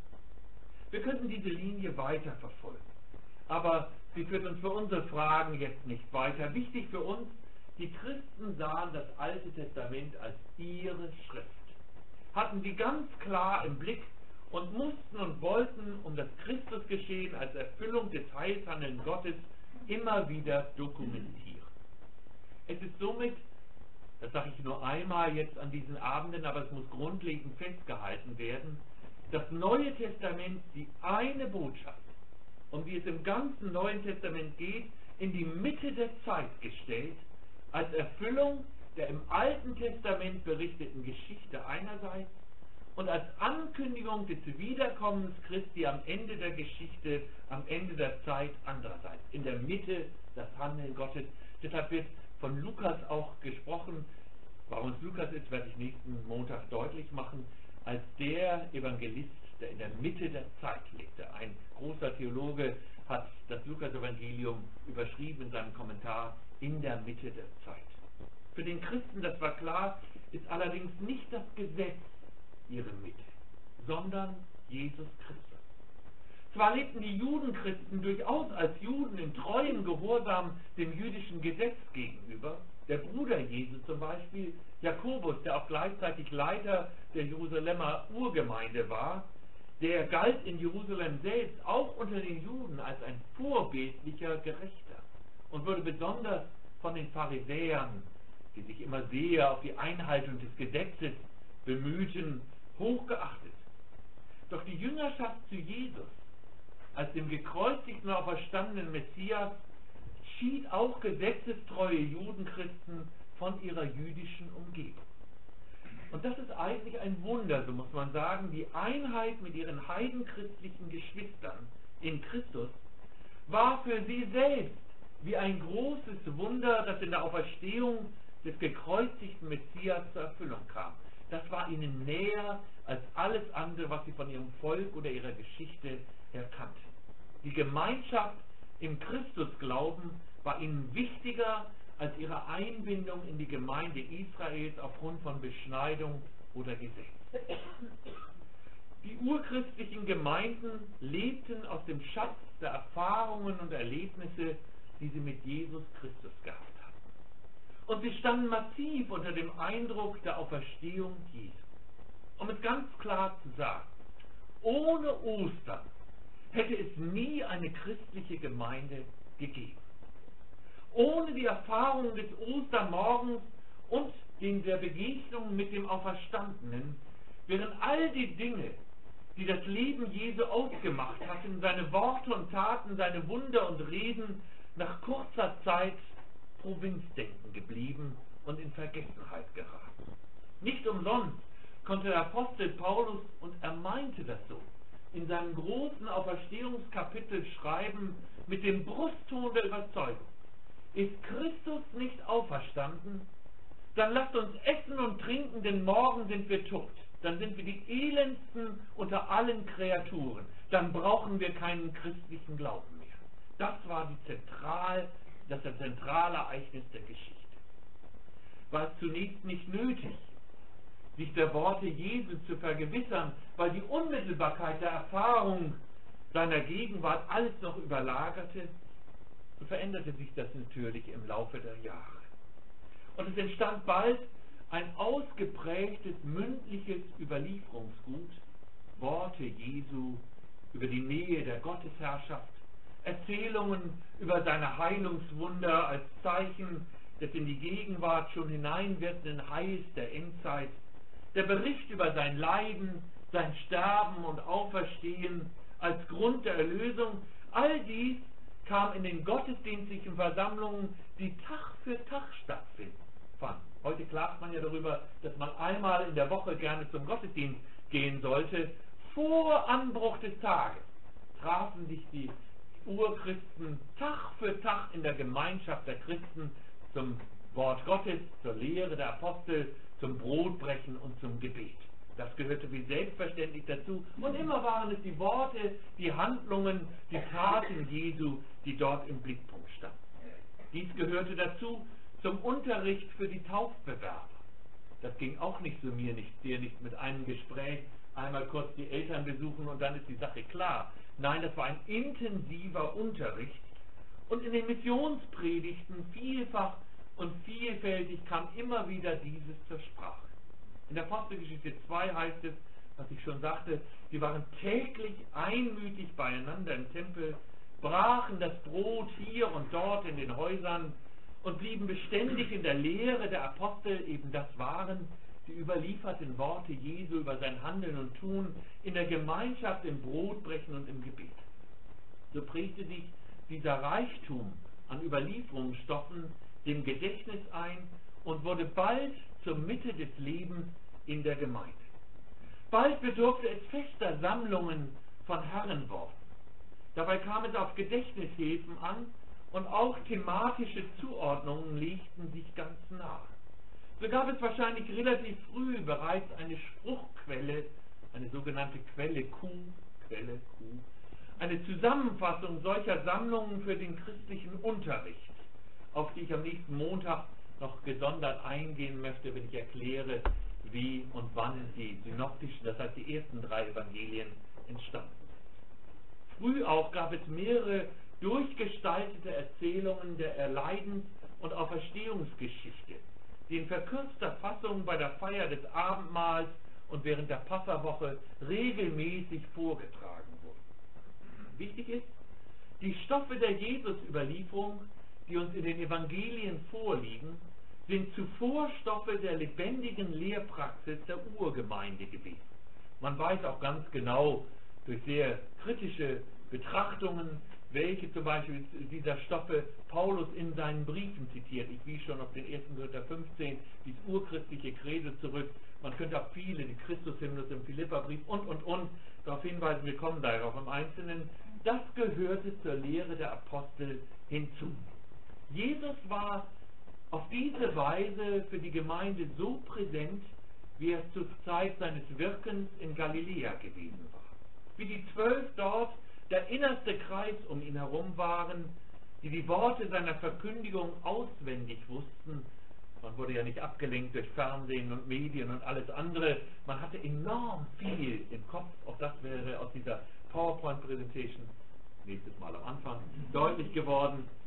lag. Wir könnten diese Linie weiter verfolgen, aber sie führt uns für unsere Fragen jetzt nicht weiter. Wichtig für uns, die Christen sahen das Alte Testament als ihre Schrift, hatten sie ganz klar im Blick und mussten und wollten um das Christusgeschehen als Erfüllung des Heilshandelns Gottes immer wieder dokumentieren. Es ist somit, das sage ich nur einmal jetzt an diesen Abenden, aber es muss grundlegend festgehalten werden, das Neue Testament, die eine Botschaft, um die es im ganzen Neuen Testament geht, in die Mitte der Zeit gestellt, als Erfüllung der im Alten Testament berichteten Geschichte einerseits und als Ankündigung des Wiederkommens Christi am Ende der Geschichte, am Ende der Zeit andererseits. In der Mitte das Handeln Gottes. Deshalb wird von Lukas auch gesprochen. Warum es Lukas ist, werde ich nächsten Montag deutlich machen, als der Evangelist, der in der Mitte der Zeit lebte. Ein großer Theologe hat das Lukas-Evangelium überschrieben in seinem Kommentar, in der Mitte der Zeit. Für den Christen, das war klar, ist allerdings nicht das Gesetz ihre Mitte, sondern Jesus Christus. Zwar lebten die Judenchristen durchaus als Juden in treuem Gehorsam dem jüdischen Gesetz gegenüber. Der Bruder Jesu zum Beispiel, Jakobus, der auch gleichzeitig Leiter der Jerusalemer Urgemeinde war, der galt in Jerusalem selbst auch unter den Juden als ein vorbildlicher Gerechter und wurde besonders von den Pharisäern, die sich immer sehr auf die Einhaltung des Gesetzes bemühten, hochgeachtet. Doch die Jüngerschaft zu Jesus, als dem gekreuzigten und auferstandenen Messias, schied auch gesetzestreue Judenchristen von ihrer jüdischen Umgebung. Und das ist eigentlich ein Wunder, so muss man sagen. Die Einheit mit ihren heidenchristlichen Geschwistern in Christus war für sie selbst wie ein großes Wunder, das in der Auferstehung des gekreuzigten Messias zur Erfüllung kam. Das war ihnen näher als alles andere, was sie von ihrem Volk oder ihrer Geschichte her kannten. Die Gemeinschaft im Christusglauben war ihnen wichtiger als ihre Einbindung in die Gemeinde Israels aufgrund von Beschneidung oder Gesetz. Die urchristlichen Gemeinden lebten aus dem Schatz der Erfahrungen und Erlebnisse, die sie mit Jesus Christus gehabt hatten. Und sie standen massiv unter dem Eindruck der Auferstehung Jesu. Um es ganz klar zu sagen, ohne Ostern hätte es nie eine christliche Gemeinde gegeben. Ohne die Erfahrung des Ostermorgens und der Begegnung mit dem Auferstandenen wären all die Dinge, die das Leben Jesu ausgemacht hatten, seine Worte und Taten, seine Wunder und Reden, nach kurzer Zeit Provinzdenken geblieben und in Vergessenheit geraten. Nicht umsonst konnte der Apostel Paulus, und er meinte das so, in seinem großen Auferstehungskapitel schreiben, mit dem Brustton der Überzeugung: Ist Christus nicht auferstanden, dann lasst uns essen und trinken, denn morgen sind wir tot. Dann sind wir die elendsten unter allen Kreaturen. Dann brauchen wir keinen christlichen Glauben mehr. Das war das zentrale Ereignis der Geschichte. War es zunächst nicht nötig, sich der Worte Jesu zu vergewissern, weil die Unmittelbarkeit der Erfahrung seiner Gegenwart alles noch überlagerte, so veränderte sich das natürlich im Laufe der Jahre. Und es entstand bald ein ausgeprägtes mündliches Überlieferungsgut, Worte Jesu über die Nähe der Gottesherrschaft, Erzählungen über seine Heilungswunder als Zeichen des in die Gegenwart schon hineinwirkenden Heils der Endzeit, der Bericht über sein Leiden, sein Sterben und Auferstehen als Grund der Erlösung. All dies kam in den gottesdienstlichen Versammlungen, die Tag für Tag stattfanden. Heute klagt man ja darüber, dass man einmal in der Woche gerne zum Gottesdienst gehen sollte. Vor Anbruch des Tages trafen sich die Urchristen Tag für Tag in der Gemeinschaft der Christen zum Wort Gottes, zur Lehre der Apostel, zum Brotbrechen und zum Gebet. Das gehörte wie selbstverständlich dazu. Und immer waren es die Worte, die Handlungen, die Taten Jesu, die dort im Blickpunkt standen. Dies gehörte dazu zum Unterricht für die Taufbewerber. Das ging auch nicht so dir nicht mit einem Gespräch, einmal kurz die Eltern besuchen und dann ist die Sache klar. Nein, das war ein intensiver Unterricht. Und in den Missionspredigten vielfach und vielfältig kam immer wieder dieses zur Sprache. In der Apostelgeschichte 2 heißt es, was ich schon sagte, sie waren täglich einmütig beieinander im Tempel, brachen das Brot hier und dort in den Häusern und blieben beständig in der Lehre der Apostel. Eben das waren die überlieferten Worte Jesu über sein Handeln und Tun in der Gemeinschaft, im Brotbrechen und im Gebet. So prägte sich dieser Reichtum an Überlieferungsstoffen dem Gedächtnis ein und wurde bald zur Mitte des Lebens in der Gemeinde. Bald bedurfte es fester Sammlungen von Herrenworten. Dabei kam es auf Gedächtnishilfen an und auch thematische Zuordnungen legten sich ganz nahe. So gab es wahrscheinlich relativ früh bereits eine Spruchquelle, eine sogenannte Quelle Q, eine Zusammenfassung solcher Sammlungen für den christlichen Unterricht, auf die ich am nächsten Montag noch gesondert eingehen möchte, wenn ich erkläre, wie und wann die synoptischen, das heißt die ersten 3 Evangelien entstanden sind. Früh auch gab es mehrere durchgestaltete Erzählungen der Erleidens- und Auferstehungsgeschichte, die in verkürzter Fassung bei der Feier des Abendmahls und während der Passawoche regelmäßig vorgetragen wurden. Wichtig ist, die Stoffe der Jesus-Überlieferung, die uns in den Evangelien vorliegen, sind zuvor Stoffe der lebendigen Lehrpraxis der Urgemeinde gewesen. Man weiß auch ganz genau durch sehr kritische Betrachtungen, welche zum Beispiel dieser Stoffe Paulus in seinen Briefen zitiert. Ich wies schon auf den 1. Korinther 15, dieses urchristliche Credo zurück. Man könnte auch viele, den Christushymnus im Philipperbrief und darauf hinweisen, wir kommen darauf im Einzelnen. Das gehörte zur Lehre der Apostel hinzu. Jesus war auf diese Weise für die Gemeinde so präsent, wie er zur Zeit seines Wirkens in Galiläa gewesen war. Wie die 12 dort der innerste Kreis um ihn herum waren, die die Worte seiner Verkündigung auswendig wussten. Man wurde ja nicht abgelenkt durch Fernsehen und Medien und alles andere. Man hatte enorm viel im Kopf. Auch das wäre aus dieser PowerPoint-Präsentation nächstes Mal am Anfang deutlich geworden.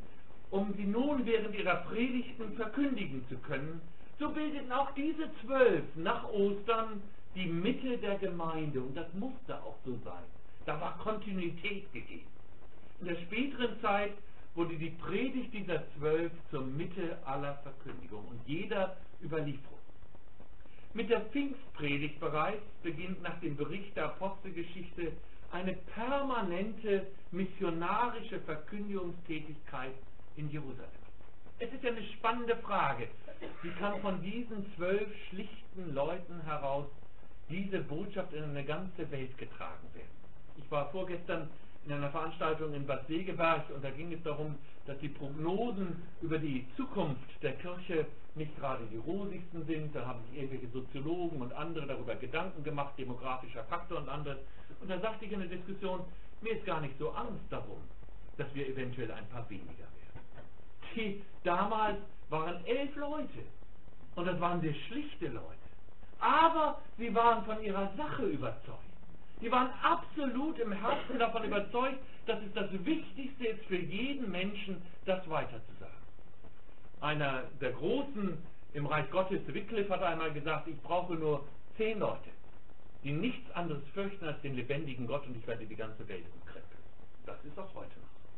um sie nun während ihrer Predigten verkündigen zu können, so bildeten auch diese 12 nach Ostern die Mitte der Gemeinde. Und das musste auch so sein. Da war Kontinuität gegeben. In der späteren Zeit wurde die Predigt dieser 12 zur Mitte aller Verkündigung und jeder Überlieferung. Mit der Pfingstpredigt bereits beginnt nach dem Bericht der Apostelgeschichte eine permanente missionarische Verkündigungstätigkeit in Jerusalem. Es ist ja eine spannende Frage. Wie kann von diesen 12 schlichten Leuten heraus diese Botschaft in eine ganze Welt getragen werden? Ich war vorgestern in einer Veranstaltung in Bad Segeberg und da ging es darum, dass die Prognosen über die Zukunft der Kirche nicht gerade die rosigsten sind. Da haben sich irgendwelche Soziologen und andere darüber Gedanken gemacht, demografischer Faktor und anderes. Und da sagte ich in der Diskussion, mir ist gar nicht so Angst darum, dass wir eventuell ein paar weniger werden. Damals waren 11 Leute und das waren sehr schlichte Leute. Aber sie waren von ihrer Sache überzeugt. Die waren absolut im Herzen davon überzeugt, dass es das Wichtigste ist für jeden Menschen, das weiterzusagen. Einer der Großen im Reich Gottes, Wycliffe, hat einmal gesagt, ich brauche nur 10 Leute, die nichts anderes fürchten als den lebendigen Gott und ich werde die ganze Welt umkrempeln. Das ist auch heute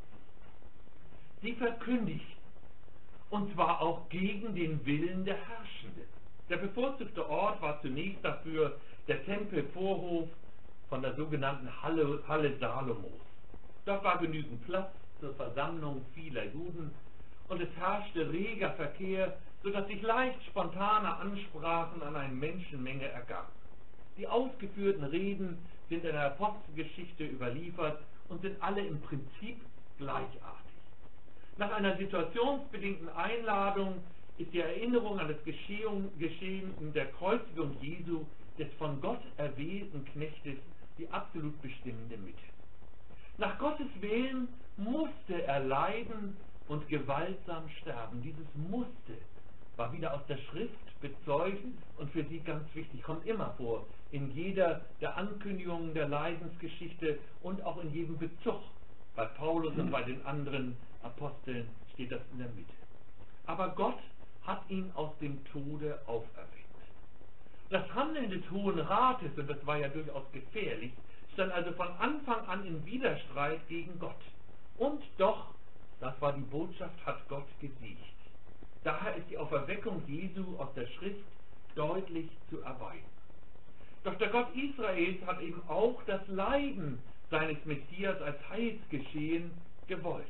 noch. Sie verkündigten, und zwar auch gegen den Willen der Herrschenden. Der bevorzugte Ort war zunächst dafür der Tempelvorhof von der sogenannten Halle Salomos. Dort war genügend Platz zur Versammlung vieler Juden und es herrschte reger Verkehr, sodass sich leicht spontane Ansprachen an eine Menschenmenge ergaben. Die ausgeführten Reden sind in der Apostelgeschichte überliefert und sind alle im Prinzip gleichartig. Nach einer situationsbedingten Einladung ist die Erinnerung an das Geschehen in der Kreuzigung Jesu, des von Gott erwählten Knechtes, die absolut bestimmende Mitte. Nach Gottes Willen musste er leiden und gewaltsam sterben. Dieses musste war wieder aus der Schrift bezeugt und für sie ganz wichtig, kommt immer vor, in jeder der Ankündigungen der Leidensgeschichte und auch in jedem Bezug. Bei Paulus und bei den anderen Aposteln steht das in der Mitte. Aber Gott hat ihn aus dem Tode auferweckt. Das Handeln des Hohen Rates, und das war ja durchaus gefährlich, stand also von Anfang an in Widerstreit gegen Gott. Und doch, das war die Botschaft, hat Gott gesiegt. Daher ist die Auferweckung Jesu aus der Schrift deutlich zu erweisen. Doch der Gott Israels hat eben auch das Leiden seines Messias als Heilsgeschehen gewollt.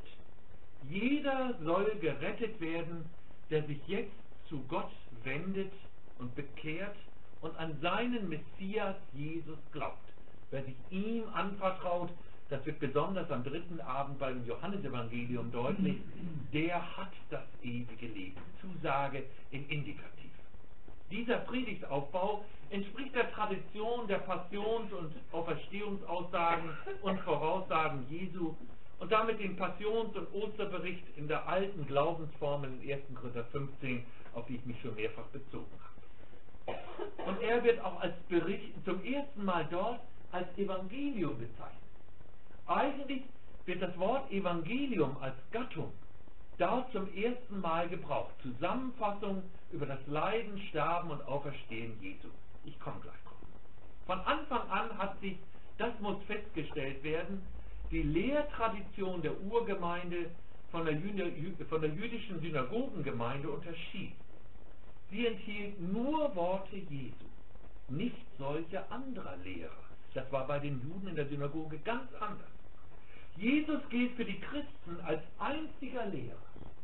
Jeder soll gerettet werden, der sich jetzt zu Gott wendet und bekehrt und an seinen Messias Jesus glaubt. Wer sich ihm anvertraut, das wird besonders am 3. Abend beim Johannesevangelium deutlich, der hat das ewige Leben. Zusage im Indikativ. Dieser Predigtaufbau entspricht der Tradition der Passions- und Auferstehungsaussagen und Voraussagen Jesu und damit dem Passions- und Osterbericht in der alten Glaubensformel in 1. Korinther 15, auf die ich mich schon mehrfach bezogen habe. Und er wird auch als Bericht zum ersten Mal dort als Evangelium bezeichnet. Eigentlich wird das Wort Evangelium als Gattung dort zum ersten Mal gebraucht. Zusammenfassung über das Leiden, Sterben und Auferstehen Jesu. Ich komme gleich drauf. Von Anfang an hat sich, das muss festgestellt werden, die Lehrtradition der Urgemeinde von der jüdischen Synagogengemeinde unterschieden. Sie enthielt nur Worte Jesu, nicht solche anderer Lehrer. Das war bei den Juden in der Synagoge ganz anders. Jesus gilt für die Christen als einziger Lehrer.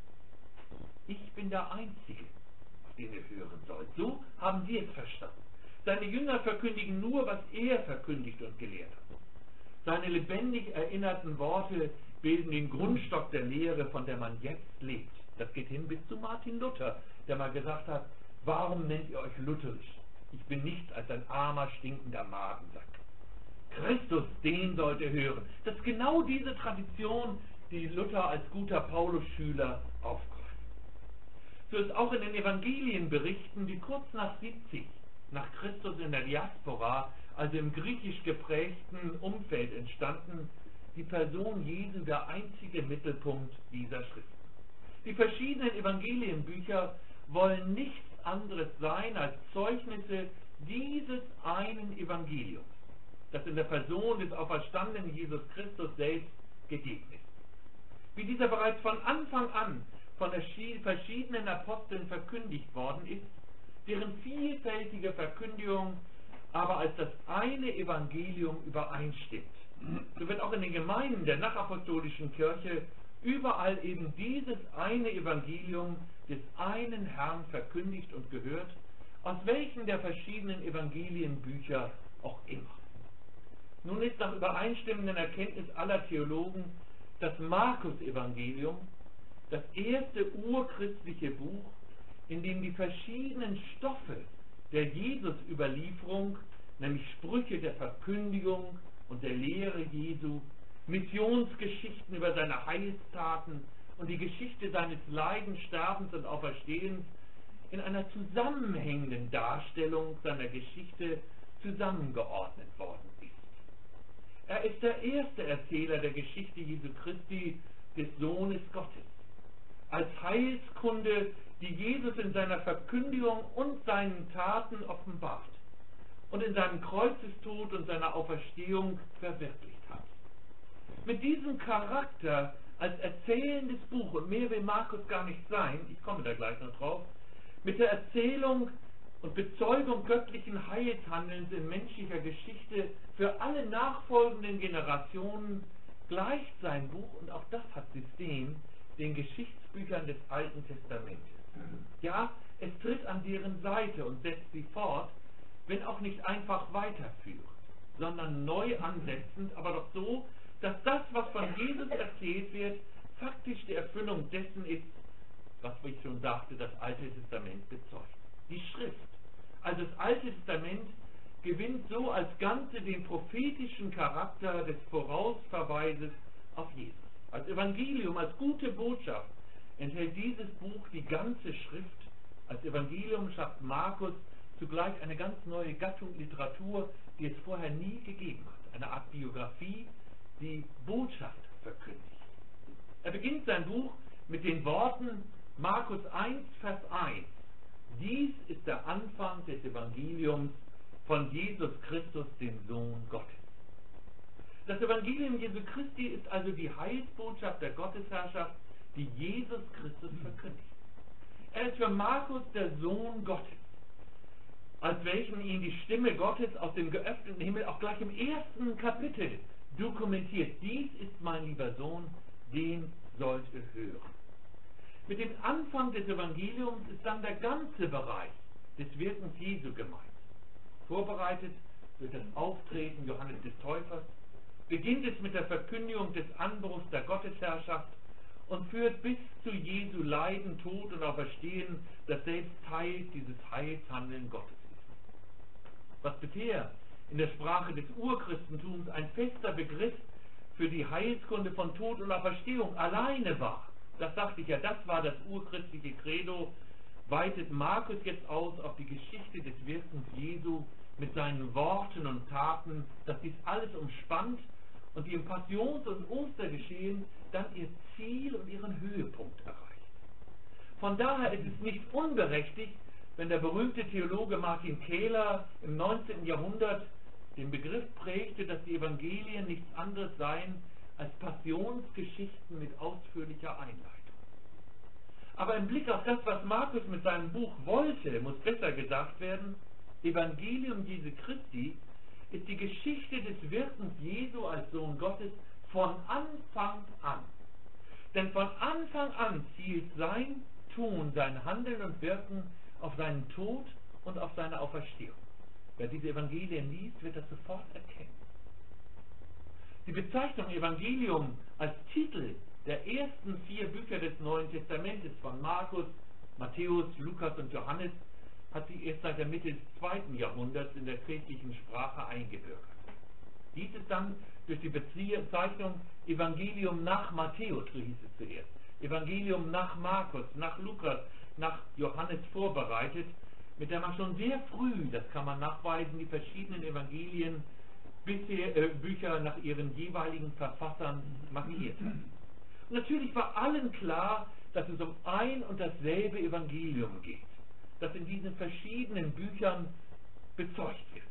Ich bin der Einzige, auf den ihr hören sollt. So haben sie es verstanden. Seine Jünger verkündigen nur, was er verkündigt und gelehrt hat. Seine lebendig erinnerten Worte bilden den Grundstock der Lehre, von der man jetzt lebt. Das geht hin bis zu Martin Luther, der mal gesagt hat, warum nennt ihr euch lutherisch? Ich bin nichts als ein armer, stinkender Magensack. Christus, den sollt ihr hören. Das ist genau diese Tradition, die Luther als guter Paulus-Schüler aufgreift. So ist auch in den Evangelienberichten, die kurz nach 70, nach Christus in der Diaspora, also im griechisch geprägten Umfeld entstanden, die Person Jesu der einzige Mittelpunkt dieser Schriften. Die verschiedenen Evangelienbücher wollen nichts anderes sein als Zeugnisse dieses einen Evangeliums, das in der Person des auferstandenen Jesus Christus selbst gegeben ist. Wie dieser bereits von Anfang an von verschiedenen Aposteln verkündigt worden ist, deren vielfältige Verkündigung aber als das eine Evangelium übereinstimmt. So wird auch in den Gemeinden der nachapostolischen Kirche überall eben dieses eine Evangelium des einen Herrn verkündigt und gehört, aus welchen der verschiedenen Evangelienbücher auch immer. Nun ist nach übereinstimmenden Erkenntnis aller Theologen das Markus-Evangelium das erste urchristliche Buch, in dem die verschiedenen Stoffe der Jesus-Überlieferung, nämlich Sprüche der Verkündigung und der Lehre Jesu, Missionsgeschichten über seine Heilstaten und die Geschichte seines Leidens, Sterbens und Auferstehens in einer zusammenhängenden Darstellung seiner Geschichte zusammengeordnet worden ist. Er ist der erste Erzähler der Geschichte Jesu Christi, des Sohnes Gottes, als Heilskunde, die Jesus in seiner Verkündigung und seinen Taten offenbart und in seinem Kreuzestod und seiner Auferstehung verwirklicht hat. Mit diesem Charakter als erzählendes Buch, und mehr will Markus gar nicht sein, ich komme da gleich noch drauf, mit der Erzählung und Bezeugung göttlichen Heilshandelns in menschlicher Geschichte für alle nachfolgenden Generationen gleicht sein Buch, und auch das hat System, den Geschichtsbüchern des Alten Testamentes. Ja, es tritt an deren Seite und setzt sie fort, wenn auch nicht einfach weiterführend, sondern neu ansetzend, aber doch so, dass das, was von Jesus erzählt wird, faktisch die Erfüllung dessen ist, was, wie ich schon sagte, das Alte Testament bezeugt. Die Schrift, also das Alte Testament, gewinnt so als Ganze den prophetischen Charakter des Vorausverweises auf Jesus. Als Evangelium, als gute Botschaft enthält dieses Buch die ganze Schrift. Als Evangelium schafft Markus zugleich eine ganz neue Gattung Literatur, die es vorher nie gegeben hat. Eine Art Biografie, die Botschaft verkündigt. Er beginnt sein Buch mit den Worten Markus 1, Vers 1. Dies ist der Anfang des Evangeliums von Jesus Christus, dem Sohn Gottes. Das Evangelium Jesu Christi ist also die Heilsbotschaft der Gottesherrschaft, die Jesus Christus verkündigt. Er ist für Markus der Sohn Gottes, als welchen ihn die Stimme Gottes aus dem geöffneten Himmel auch gleich im ersten Kapitel dokumentiert. Dies ist mein lieber Sohn, den sollt ihr hören. Mit dem Anfang des Evangeliums ist dann der ganze Bereich des Wirkens Jesu gemeint. Vorbereitet durch das Auftreten Johannes des Täufers, beginnt es mit der Verkündigung des Anbruchs der Gottesherrschaft und führt bis zu Jesu Leiden, Tod und Auferstehen, das selbst Teil dieses Heilshandeln Gottes ist. Was bisher in der Sprache des Urchristentums ein fester Begriff für die Heilskunde von Tod und Auferstehung alleine war, das sagte ich ja, das war das urchristliche Credo, weitet Markus jetzt aus auf die Geschichte des Wirkens Jesu mit seinen Worten und Taten, dass dies alles umspannt und die im Passions- und Ostergeschehen dann ihr Ziel und ihren Höhepunkt erreicht. Von daher ist es nicht unberechtigt, wenn der berühmte Theologe Martin Kähler im 19. Jahrhundert den Begriff prägte, dass die Evangelien nichts anderes seien als Passionsgeschichten mit ausführlicher Einleitung. Aber im Blick auf das, was Markus mit seinem Buch wollte, muss besser gesagt werden, Evangelium Jesu Christi ist die Geschichte des Wirkens Jesu als Sohn Gottes von Anfang an. Denn von Anfang an zielt sein Tun, sein Handeln und Wirken auf seinen Tod und auf seine Auferstehung. Wer diese Evangelien liest, wird das sofort erkennen. Die Bezeichnung Evangelium als Titel der ersten 4 Bücher des Neuen Testamentes von Markus, Matthäus, Lukas und Johannes hat sich erst seit der Mitte des 2. Jahrhunderts in der kirchlichen Sprache eingebürgert. Dies ist dann durch die Bezeichnung Evangelium nach Matthäus, so hieß es zuerst, Evangelium nach Markus, nach Lukas, nach Johannes vorbereitet, mit der man schon sehr früh, das kann man nachweisen, die verschiedenen Evangelien, Bücher nach ihren jeweiligen Verfassern markiert hat. Und natürlich war allen klar, dass es um ein und dasselbe Evangelium geht, das in diesen verschiedenen Büchern bezeugt wird.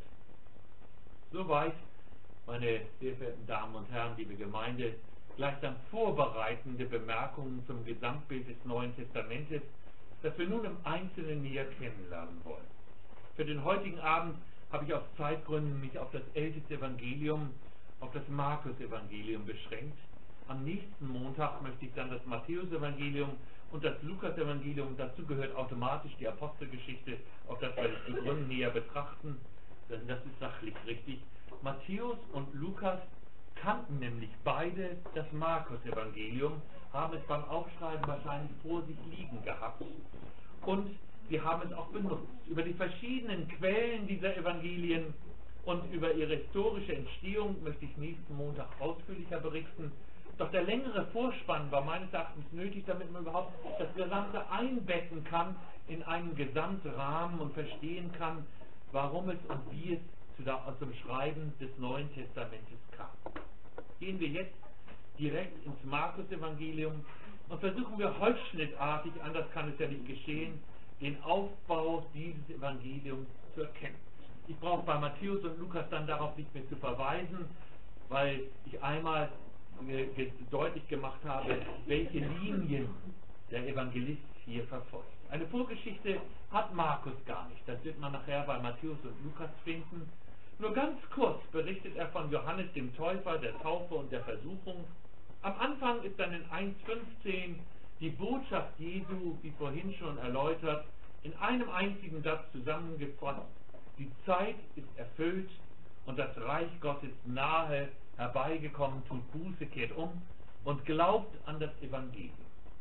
Soweit, meine sehr verehrten Damen und Herren, liebe Gemeinde, gleichsam vorbereitende Bemerkungen zum Gesamtbild des Neuen Testamentes, das wir nun im Einzelnen näher kennenlernen wollen. Für den heutigen Abend habe ich aus Zeitgründen mich auf das älteste Evangelium, auf das Markus-Evangelium beschränkt. Am nächsten Montag möchte ich dann das Matthäus-Evangelium und das Lukas-Evangelium, dazu gehört automatisch die Apostelgeschichte, auf das wir die Gründe näher betrachten, denn das ist sachlich richtig. Matthäus und Lukas kannten nämlich beide das Markus-Evangelium, haben es beim Aufschreiben wahrscheinlich vor sich liegen gehabt und sie haben es auch benutzt. Über die verschiedenen Quellen dieser Evangelien und über ihre historische Entstehung möchte ich nächsten Montag ausführlicher berichten. Doch der längere Vorspann war meines Erachtens nötig, damit man überhaupt das Gesamte einbetten kann in einen Gesamtrahmen und verstehen kann, warum es und wie es zum Schreiben des Neuen Testamentes kam. Gehen wir jetzt direkt ins Markus-Evangelium und versuchen wir holzschnittartig, anders kann es ja nicht geschehen, den Aufbau dieses Evangeliums zu erkennen. Ich brauche bei Matthäus und Lukas dann darauf nicht mehr zu verweisen, weil ich einmal deutlich gemacht habe, welche Linien der Evangelist hier verfolgt. Eine Vorgeschichte hat Markus gar nicht. Das wird man nachher bei Matthäus und Lukas finden. Nur ganz kurz berichtet er von Johannes dem Täufer, der Taufe und der Versuchung. Am Anfang ist dann in 1,15 die Botschaft Jesu, wie vorhin schon erläutert, in einem einzigen Satz zusammengefasst. Die Zeit ist erfüllt und das Reich Gottes nahe herbeigekommen, tut Buße, kehrt um und glaubt an das Evangelium.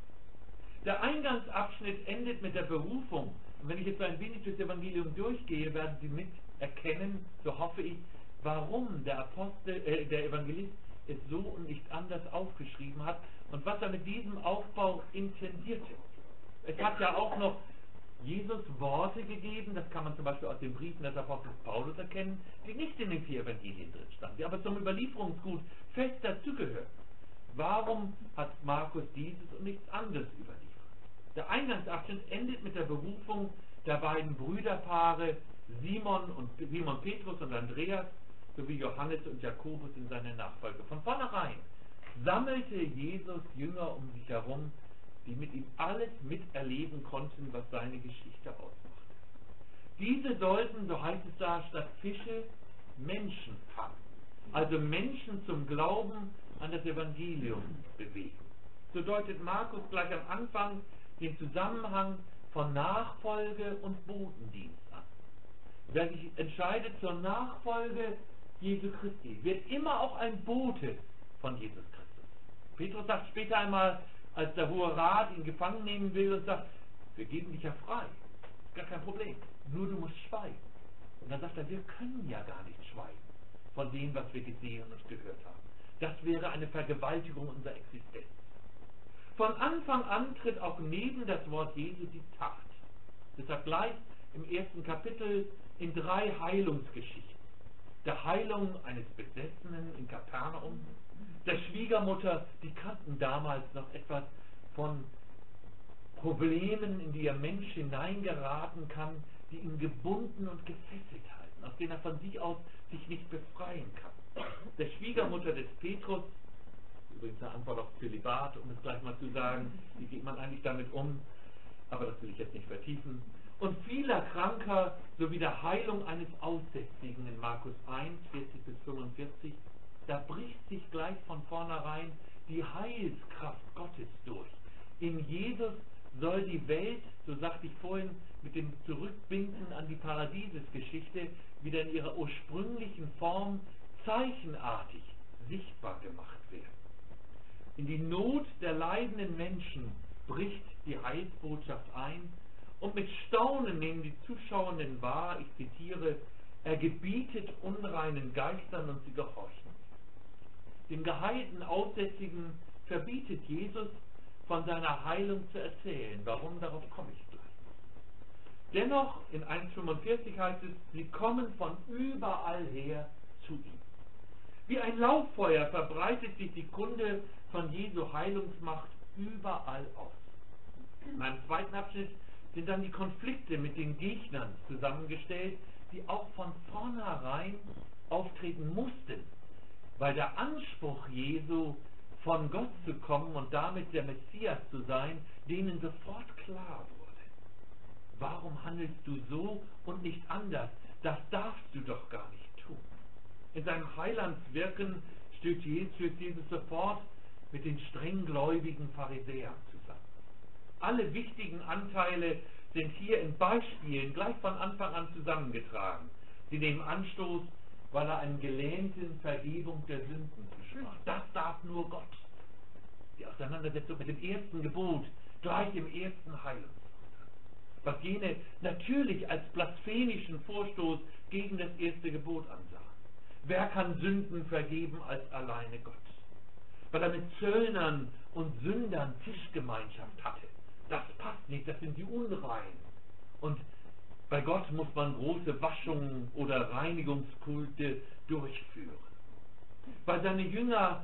Der Eingangsabschnitt endet mit der Berufung. Und wenn ich jetzt ein wenig das Evangelium durchgehe, werden Sie mit erkennen, so hoffe ich, warum der Evangelist es so und nicht anders aufgeschrieben hat und was er mit diesem Aufbau intendierte. Es hat ja auch noch Jesus Worte gegeben, das kann man zum Beispiel aus den Briefen des Apostels Paulus erkennen, die nicht in den 4 Evangelien drin standen, die aber zum Überlieferungsgut fest dazugehören. Warum hat Markus dieses und nichts anderes überliefert? Der Eingangsabschnitt endet mit der Berufung der beiden Brüderpaare Simon Petrus und Andreas sowie Johannes und Jakobus in seine Nachfolge. Von vornherein sammelte Jesus Jünger um sich herum, die mit ihm alles miterleben konnten, was seine Geschichte ausmachte. Diese sollten, so heißt es da, statt Fische Menschen fangen, also Menschen zum Glauben an das Evangelium bewegen. So deutet Markus gleich am Anfang den Zusammenhang von Nachfolge und Botendienst an. Wer sich entscheidet zur Nachfolge Jesu Christi, wird immer auch ein Bote von Jesus Christus. Petrus sagt später einmal, als der Hohe Rat ihn gefangen nehmen will und sagt, wir geben dich ja frei, ist gar kein Problem, nur du musst schweigen. Und dann sagt er, wir können ja gar nicht schweigen von dem, was wir gesehen und gehört haben. Das wäre eine Vergewaltigung unserer Existenz. Von Anfang an tritt auch neben das Wort Jesu die Tat. Deshalb gleich im 1. Kapitel in 3 Heilungsgeschichten. Der Heilung eines Besessenen in Kapernaum, der Schwiegermutter, die kannten damals noch etwas von Problemen, in die ein Mensch hineingeraten kann, die ihn gebunden und gefesselt halten, aus denen er von sich aus sich nicht befreien kann. Der Schwiegermutter des Petrus, übrigens eine Antwort auf Zölibat, um es gleich mal zu sagen, wie geht man eigentlich damit um, aber das will ich jetzt nicht vertiefen. Und vieler Kranker sowie der Heilung eines Aussätzigen in Markus 1, 40 bis 45, da bricht sich gleich von vornherein die Heilskraft Gottes durch. In Jesus soll die Welt, so sagte ich vorhin, mit dem Zurückbinden an die Paradiesesgeschichte wieder in ihrer ursprünglichen Form zeichenartig sichtbar gemacht werden. In die Not der leidenden Menschen bricht die Heilsbotschaft ein und mit Staunen nehmen die Zuschauenden wahr, ich zitiere, er gebietet unreinen Geistern und sie gehorchen. Dem geheilten Aussätzigen verbietet Jesus, von seiner Heilung zu erzählen. Warum? Darauf komme ich gleich. Dennoch, in 1,45 heißt es, sie kommen von überall her zu ihm. Wie ein Lauffeuer verbreitet sich die Kunde von Jesu Heilungsmacht überall aus. In einem zweiten Abschnitt sind dann die Konflikte mit den Gegnern zusammengestellt, die auch von vornherein auftreten mussten, weil der Anspruch Jesu, von Gott zu kommen und damit der Messias zu sein, denen sofort klar wurde. Warum handelst du so und nicht anders? Das darfst du doch gar nicht tun. In seinem Heilandswirken stößt Jesus sofort mit den strenggläubigen Pharisäern zusammen. Alle wichtigen Anteile sind hier in Beispielen gleich von Anfang an zusammengetragen. Sie nehmen Anstoß, weil er einen Gelähmten Vergebung der Sünden zusprach. Das darf nur Gott. Die Auseinandersetzung mit dem ersten Gebot, gleich im ersten Heilungsvortrag. Was jene natürlich als blasphemischen Vorstoß gegen das erste Gebot ansah. Wer kann Sünden vergeben als alleine Gott? Weil er mit Zöllnern und Sündern Tischgemeinschaft hatte. Das passt nicht, das sind die Unreinen. Und bei Gott muss man große Waschungen oder Reinigungskulte durchführen. Weil seine Jünger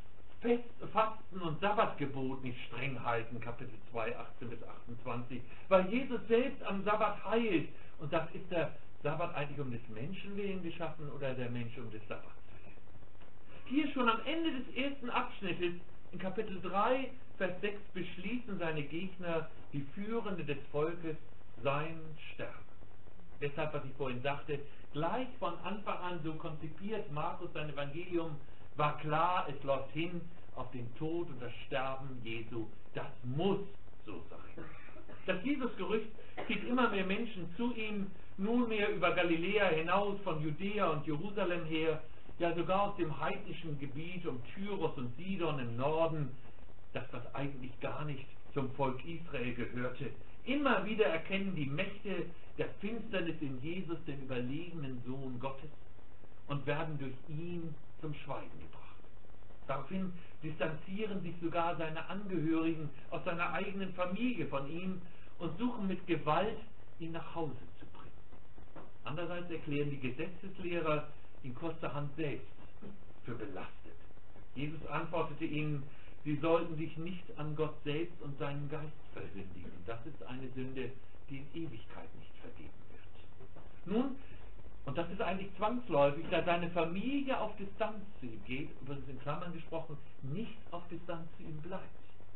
Fasten und Sabbatgebot nicht streng halten, Kapitel 2, 18 bis 28. Weil Jesus selbst am Sabbat heilt und sagt, ist der Sabbat eigentlich um des Menschen willen geschaffen oder der Mensch um des Sabbats willen? Hier schon am Ende des ersten Abschnittes, in Kapitel 3, Vers 6, beschließen seine Gegner, die Führende des Volkes, sein Sterben. Deshalb, was ich vorhin sagte, gleich von Anfang an so konzipiert Markus sein Evangelium, war klar, es läuft hin auf den Tod und das Sterben Jesu. Das muss so sein. Das Jesus-Gerücht zieht immer mehr Menschen zu ihm, nunmehr über Galiläa hinaus, von Judäa und Jerusalem her, ja sogar aus dem heidnischen Gebiet um Tyros und Sidon im Norden, das eigentlich gar nicht zum Volk Israel gehörte. Immer wieder erkennen die Mächte der Finsternis in Jesus den überlegenen Sohn Gottes und werden durch ihn zum Schweigen gebracht. Daraufhin distanzieren sich sogar seine Angehörigen aus seiner eigenen Familie von ihm und suchen mit Gewalt, ihn nach Hause zu bringen. Andererseits erklären die Gesetzeslehrer ihn kurzerhand selbst für belastet. Jesus antwortete ihnen, sie sollten sich nicht an Gott selbst und seinen Geist versündigen. Das ist eine Sünde, die in Ewigkeit nicht vergeben wird. Nun, und das ist eigentlich zwangsläufig, da seine Familie auf Distanz zu ihm geht, übrigens in Klammern gesprochen, nicht auf Distanz zu ihm bleibt.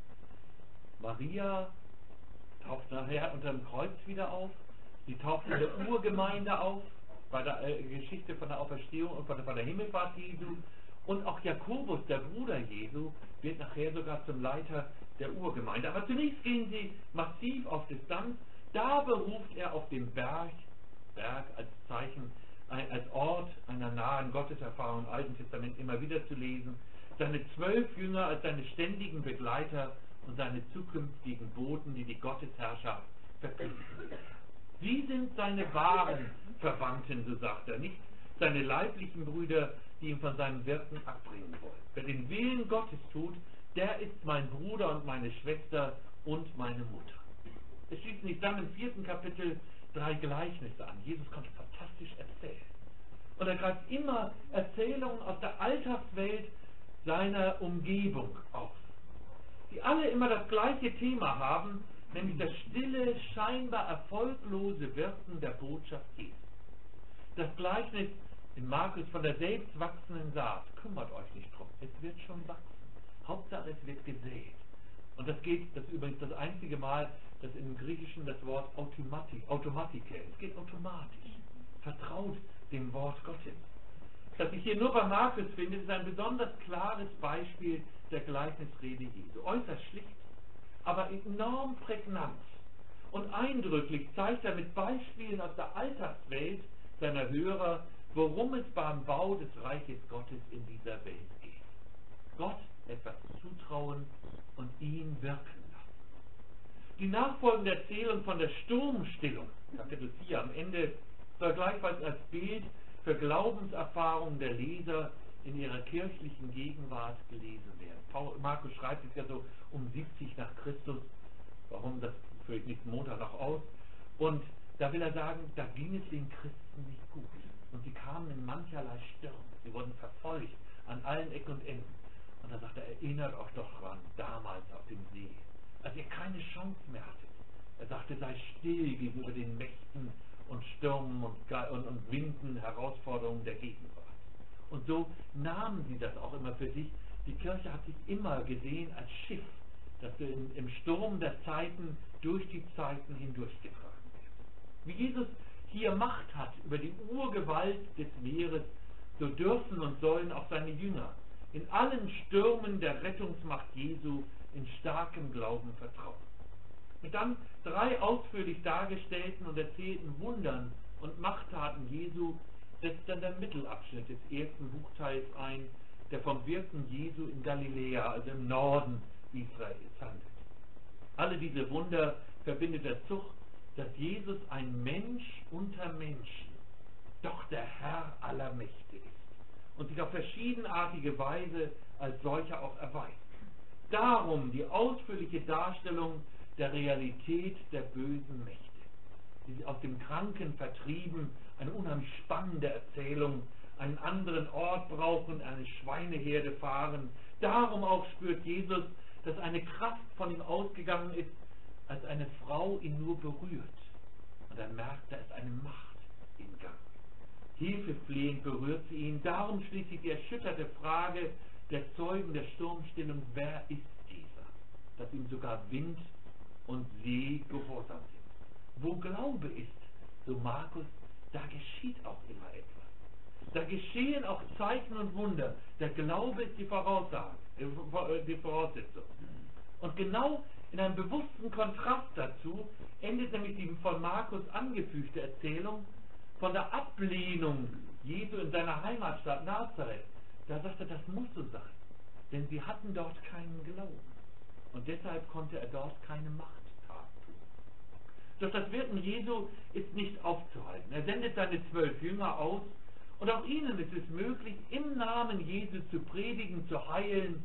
Maria taucht nachher unter dem Kreuz wieder auf, sie taucht in der Urgemeinde auf, bei der Geschichte von der Auferstehung und von der Himmelfahrt Jesu, und auch Jakobus, der Bruder Jesu, wird nachher sogar zum Leiter der Urgemeinde. Aber zunächst gehen sie massiv auf Distanz, da beruft er auf den Berg als Zeichen, als Ort einer nahen Gotteserfahrung im Alten Testament immer wieder zu lesen, seine 12 Jünger als seine ständigen Begleiter und seine zukünftigen Boten, die die Gottesherrschaft verkünden. Sie sind seine wahren Verwandten, so sagt er, nicht seine leiblichen Brüder, die ihn von seinem Wirken abbringen wollen. Wer den Willen Gottes tut, der ist mein Bruder und meine Schwester und meine Mutter. Es schließt nicht dann im 4. Kapitel 3 Gleichnisse an. Jesus konnte fantastisch erzählen. Und er greift immer Erzählungen aus der Alltagswelt seiner Umgebung auf, die alle immer das gleiche Thema haben, nämlich das stille, scheinbar erfolglose Wirken der Botschaft Jesu. Das Gleichnis in Markus von der selbstwachsenden Saat, kümmert euch nicht drum, es wird schon wachsen. Hauptsache es wird gesät. Und das ist übrigens das einzige Mal, dass im Griechischen das Wort Automatike, es geht automatisch. Vertraut dem Wort Gottes. Das ich hier nur bei Markus finde, ist ein besonders klares Beispiel der Gleichnisrede Jesu. Äußerst schlicht, aber enorm prägnant und eindrücklich zeigt er mit Beispielen aus der Alltagswelt seiner Hörer, worum es beim Bau des Reiches Gottes in dieser Welt geht. Gott etwas zutrauen und ihn wirken lassen. Die nachfolgende Erzählung von der Sturmstillung, Kapitel 4 am Ende, soll gleichfalls als Bild für Glaubenserfahrungen der Leser in ihrer kirchlichen Gegenwart gelesen werden. Markus schreibt es ja so um 70 nach Christus, warum, das führe ich nächsten Montag noch aus, und da will er sagen, da ging es den Christen nicht gut und sie kamen in mancherlei Stürme, sie wurden verfolgt an allen Ecken und Enden. Und dann sagt er, erinnert euch doch daran, damals auf dem See, als ihr keine Chance mehr hattet. Er sagte, sei still gegenüber den Mächten und Stürmen und Winden, Herausforderungen der Gegenwart. Und so nahmen sie das auch immer für sich. Die Kirche hat sich immer gesehen als Schiff, das im Sturm der Zeiten durch die Zeiten hindurchgetragen wird. Wie Jesus hier Macht hat über die Urgewalt des Meeres, so dürfen und sollen auch seine Jünger in allen Stürmen der Rettungsmacht Jesu in starkem Glauben vertrauen. Mit dann 3 ausführlich dargestellten und erzählten Wundern und Machttaten Jesu setzt dann der Mittelabschnitt des ersten Buchteils ein, der vom Wirken Jesu in Galiläa, also im Norden Israels, handelt. Alle diese Wunder verbindet der Zug, dass Jesus ein Mensch unter Menschen, doch der Herr aller Mächte ist und sich auf verschiedenartige Weise als solcher auch erweist. Darum die ausführliche Darstellung der Realität der bösen Mächte, die sie aus dem Kranken vertrieben, eine unheimlich spannende Erzählung, einen anderen Ort brauchen, eine Schweineherde fahren. Darum auch spürt Jesus, dass eine Kraft von ihm ausgegangen ist, als eine Frau ihn nur berührt. Und er merkt, da ist eine Macht im Gang. Hilfeflehend berührt sie ihn. Darum schließlich die erschütterte Frage der Zeugen der Sturmstillung, wer ist dieser, dass ihm sogar Wind und See gehorsam sind. Wo Glaube ist, so Markus, da geschieht auch immer etwas. Da geschehen auch Zeichen und Wunder. Der Glaube ist die Voraussetzung. Und genau in einem bewussten Kontrast dazu endet nämlich die von Markus angefügte Erzählung von der Ablehnung Jesu in seiner Heimatstadt Nazareth. Da sagt er, das muss so sein, denn sie hatten dort keinen Glauben. Und deshalb konnte er dort keine Machttat tun. Doch das Wirken Jesu ist nicht aufzuhalten. Er sendet seine 12 Jünger aus, und auch ihnen ist es möglich, im Namen Jesu zu predigen, zu heilen,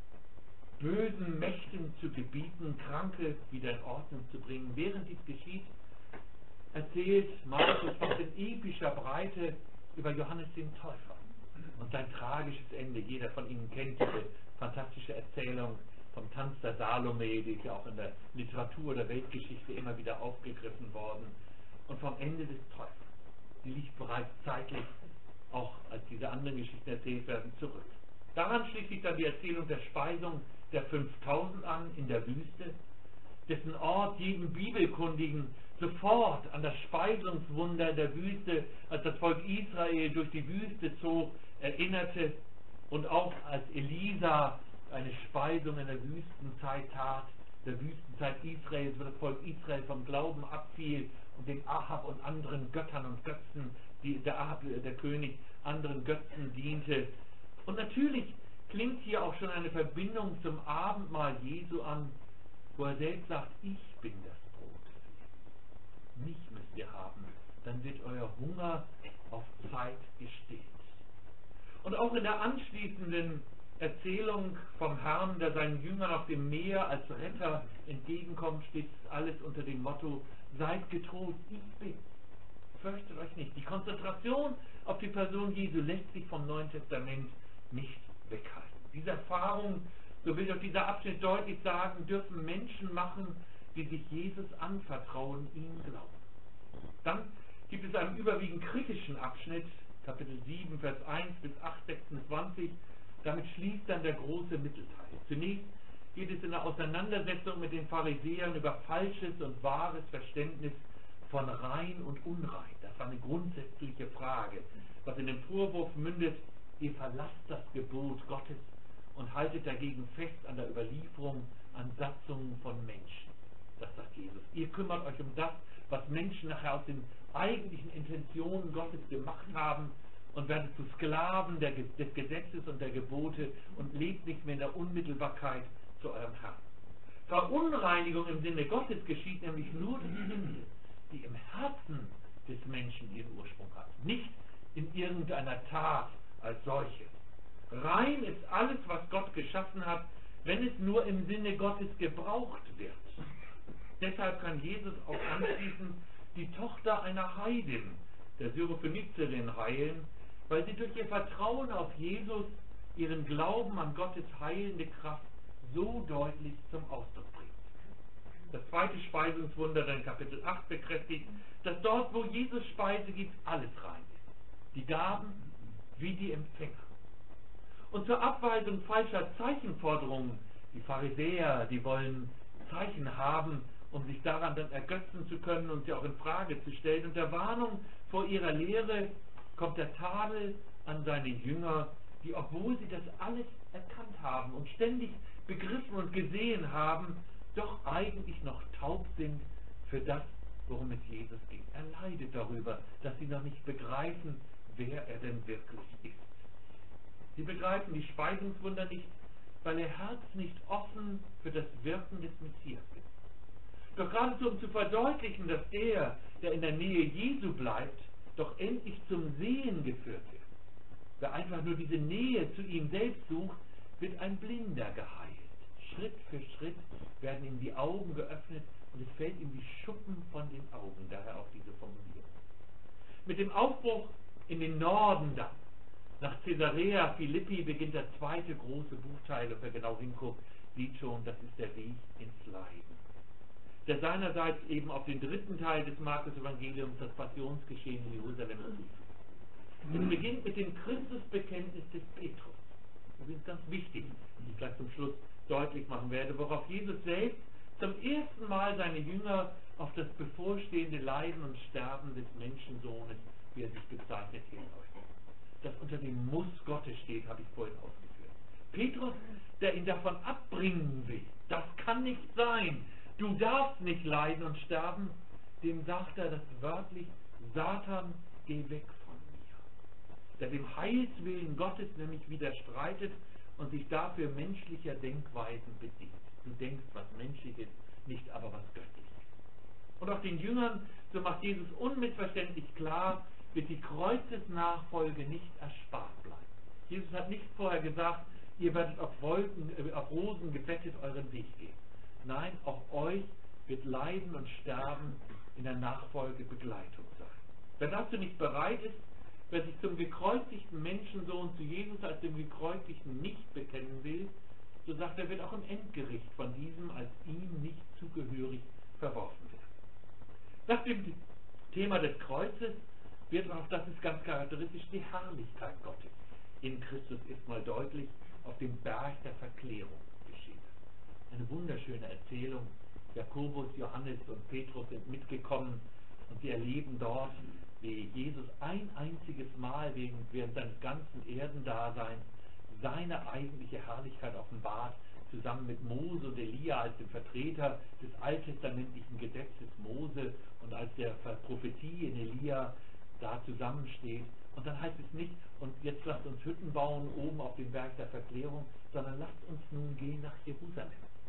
bösen Mächten zu gebieten, Kranke wieder in Ordnung zu bringen. Während dies geschieht, erzählt Markus fast in epischer Breite über Johannes den Täufer und sein tragisches Ende. Jeder von Ihnen kennt diese fantastische Erzählung vom Tanz der Salome, die ist ja auch in der Literatur der Weltgeschichte immer wieder aufgegriffen worden, und vom Ende des Täufers. Die liegt bereits zeitlich, auch als diese anderen Geschichten erzählt werden, zurück. Daran schließt sich dann die Erzählung der Speisung der 5000 an in der Wüste, dessen Ort jedem Bibelkundigen sofort an das Speisungswunder in der Wüste, als das Volk Israel durch die Wüste zog, erinnerte, und auch als Elisa eine Speisung in der Wüstenzeit tat, der Wüstenzeit Israels, wo das Volk Israel vom Glauben abfiel und dem Ahab und anderen Göttern und Götzen, der Ahab, der König, anderen Götzen diente. Und natürlich klingt hier auch schon eine Verbindung zum Abendmahl Jesu an, wo er selbst sagt, ich bin das Brot. Mich müsst ihr haben, dann wird euer Hunger auf Zeit gestillt. Und auch in der anschließenden Erzählung vom Herrn, der seinen Jüngern auf dem Meer als Retter entgegenkommt, steht alles unter dem Motto, seid getrost, ich bin. Fürchtet euch nicht. Die Konzentration auf die Person Jesu lässt sich vom Neuen Testament nicht weghalten. Diese Erfahrung, so will doch dieser Abschnitt deutlich sagen, dürfen Menschen machen, die sich Jesus anvertrauen, ihm glauben. Dann gibt es einen überwiegend kritischen Abschnitt, Kapitel 7, Vers 1 bis 8, 26, damit schließt dann der große Mittelteil. Zunächst geht es in der Auseinandersetzung mit den Pharisäern über falsches und wahres Verständnis von rein und unrein. Das war eine grundsätzliche Frage, was in dem Vorwurf mündet, ihr verlasst das Gebot Gottes und haltet dagegen fest an der Überlieferung, an Satzungen von Menschen. Das sagt Jesus. Ihr kümmert euch um das, was Menschen nachher aus den eigentlichen Intentionen Gottes gemacht haben, und werdet zu Sklaven des Gesetzes und der Gebote und lebt nicht mehr in der Unmittelbarkeit zu eurem Herrn. Verunreinigung im Sinne Gottes geschieht nämlich nur durch Sünde, die im Herzen des Menschen ihren Ursprung hat, nicht in irgendeiner Tat als solche. Rein ist alles, was Gott geschaffen hat, wenn es nur im Sinne Gottes gebraucht wird. Deshalb kann Jesus auch anschließend die Tochter einer Heidin, der Syrophenizerin, heilen, weil sie durch ihr Vertrauen auf Jesus ihren Glauben an Gottes heilende Kraft so deutlich zum Ausdruck bringt. Das zweite Speisungswunder dann Kapitel 8 bekräftigt, dass dort, wo Jesus Speise gibt, alles rein ist. Die Gaben wie die Empfänger. Und zur Abweisung falscher Zeichenforderungen, die Pharisäer, die wollen Zeichen haben, um sich daran dann ergötzen zu können und sie auch in Frage zu stellen. Und der Warnung vor ihrer Lehre kommt der Tadel an seine Jünger, die, obwohl sie das alles erkannt haben und ständig begriffen und gesehen haben, doch eigentlich noch taub sind für das, worum es Jesus ging. Er leidet darüber, dass sie noch nicht begreifen, wer er denn wirklich ist. Sie begreifen die Speisungswunder nicht, weil ihr Herz nicht offen für das Wirken des Messias ist. Doch geradezu um zu verdeutlichen, dass der in der Nähe Jesu bleibt, doch endlich zum Sehen geführt wird. Wer einfach nur diese Nähe zu ihm selbst sucht, wird ein Blinder geheilt. Schritt für Schritt werden ihm die Augen geöffnet und es fällt ihm wie Schuppen von den Augen, daher auch diese Formulierung. Mit dem Aufbruch in den Norden dann, nach Caesarea Philippi, beginnt der zweite große Buchteil, und wer genau hinguckt, sieht schon, das ist der Weg ins Leiden, der seinerseits eben auf den dritten Teil des Markus-Evangeliums, das Passionsgeschehen in Jerusalem, zuführt. Es beginnt mit dem Christusbekenntnis des Petrus. Das ist ganz wichtig, wie ich gleich zum Schluss deutlich machen werde, worauf Jesus selbst zum ersten Mal seine Jünger auf das bevorstehende Leiden und Sterben des Menschensohnes, wie er sich bezeichnet, hinweist. Das unter dem Muss Gottes steht, habe ich vorhin ausgeführt. Petrus, der ihn davon abbringen will, das kann nicht sein, du darfst nicht leiden und sterben, dem sagt er das wörtlich, Satan, geh weg von mir. Der dem Heilswillen Gottes nämlich widerstreitet und sich dafür menschlicher Denkweisen bedient. Du denkst, was menschlich ist, nicht aber was göttlich ist. Und auch den Jüngern, so macht Jesus unmissverständlich klar, wird die Kreuzesnachfolge nicht erspart bleiben. Jesus hat nicht vorher gesagt, ihr werdet auf Rosen gebettet euren Weg gehen. Nein, auch euch wird Leiden und Sterben in der Nachfolge Begleitung sein. Wer dazu nicht bereit ist, wer sich zum gekreuzigten Menschensohn, zu Jesus als dem gekreuzigten nicht bekennen will, so sagt er, wird auch im Endgericht von diesem als ihm nicht zugehörig verworfen werden. Nach dem Thema des Kreuzes wird auch, das ist ganz charakteristisch, die Herrlichkeit Gottes in Christus erstmal deutlich auf dem Berg der Verklärung geschehen. Eine wunderschöne Erzählung. Jakobus, Johannes und Petrus sind mitgekommen und sie erleben dort, wie Jesus ein einziges Mal während seines ganzen Erdendaseins seine eigentliche Herrlichkeit offenbart, zusammen mit Mose und Elia als dem Vertreter des alttestamentlichen Gesetzes Mose und als der Prophetie in Elia da zusammensteht. Und dann heißt es nicht, und jetzt lasst uns Hütten bauen oben auf dem Berg der Verklärung, sondern lasst uns nun gehen nach Jerusalem.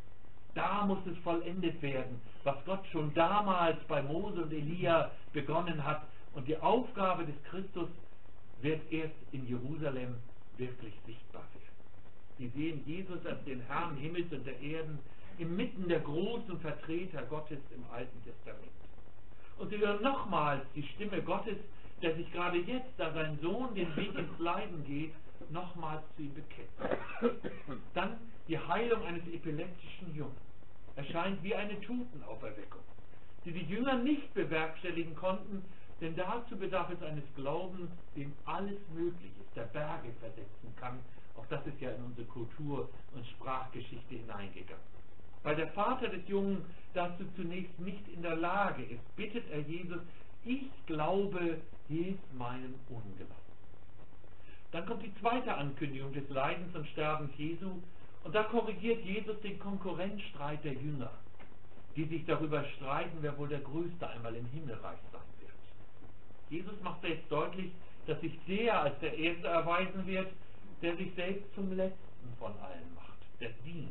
Da muss es vollendet werden, was Gott schon damals bei Mose und Elia begonnen hat. Und die Aufgabe des Christus wird erst in Jerusalem wirklich sichtbar werden. Sie sehen Jesus als den Herrn Himmels und der Erden inmitten der großen Vertreter Gottes im Alten Testament. Und sie hören nochmals die Stimme Gottes, der sich gerade jetzt, da sein Sohn den Weg ins Leiden geht, nochmals zu ihm bekennt. Dann die Heilung eines epileptischen Jungen. Erscheint wie eine Totenauferweckung, die die Jünger nicht bewerkstelligen konnten, denn dazu bedarf es eines Glaubens, dem alles möglich ist, der Berge versetzen kann. Auch das ist ja in unsere Kultur- und Sprachgeschichte hineingegangen. Weil der Vater des Jungen dazu zunächst nicht in der Lage ist, bittet er Jesus, ich glaube, hilf meinem Unglauben. Dann kommt die zweite Ankündigung des Leidens und Sterbens Jesu, und da korrigiert Jesus den Konkurrenzstreit der Jünger, die sich darüber streiten, wer wohl der Größte einmal im Himmelreich sein wird. Jesus macht selbst deutlich, dass sich der als der Erste erweisen wird, der sich selbst zum Letzten von allen macht, der dient,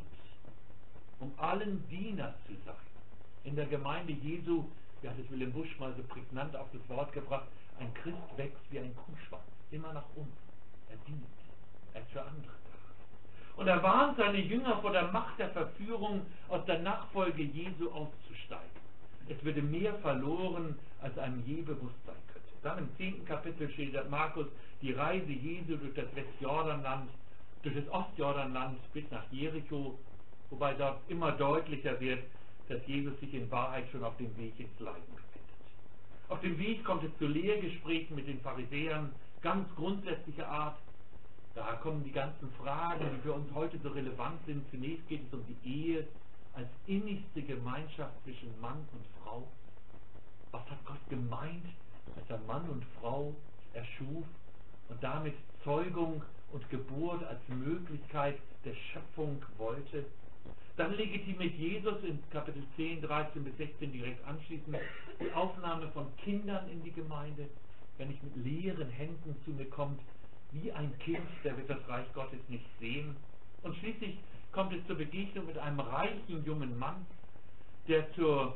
um allen Diener zu sein. In der Gemeinde Jesu, wie hat es Willem Busch mal so prägnant auf das Wort gebracht, ein Christ wächst wie ein Kuhschwanz, immer nach unten. Er dient, er ist für andere da. Und er warnt seine Jünger vor der Macht der Verführung, aus der Nachfolge Jesu auszusteigen. Es würde mehr verloren, als einem je bewusst sein könnte. Dann im 10. Kapitel schildert Markus die Reise Jesu durch das Westjordanland, durch das Ostjordanland bis nach Jericho, wobei dort immer deutlicher wird, dass Jesus sich in Wahrheit schon auf dem Weg ins Leiden befindet. Auf dem Weg kommt es zu Lehrgesprächen mit den Pharisäern, ganz grundsätzlicher Art. Da kommen die ganzen Fragen, die für uns heute so relevant sind. Zunächst geht es um die Ehe als innigste Gemeinschaft zwischen Mann und Frau. Was hat Gott gemeint, als er Mann und Frau erschuf und damit Zeugung und Geburt als Möglichkeit der Schöpfung wollte? Dann legitimiert Jesus in Kapitel 10, 13 bis 16 direkt anschließend die Aufnahme von Kindern in die Gemeinde. Wer nicht mit leeren Händen zu mir kommt, wie ein Kind, der wird das Reich Gottes nicht sehen. Und schließlich kommt es zur Begegnung mit einem reichen jungen Mann, der zur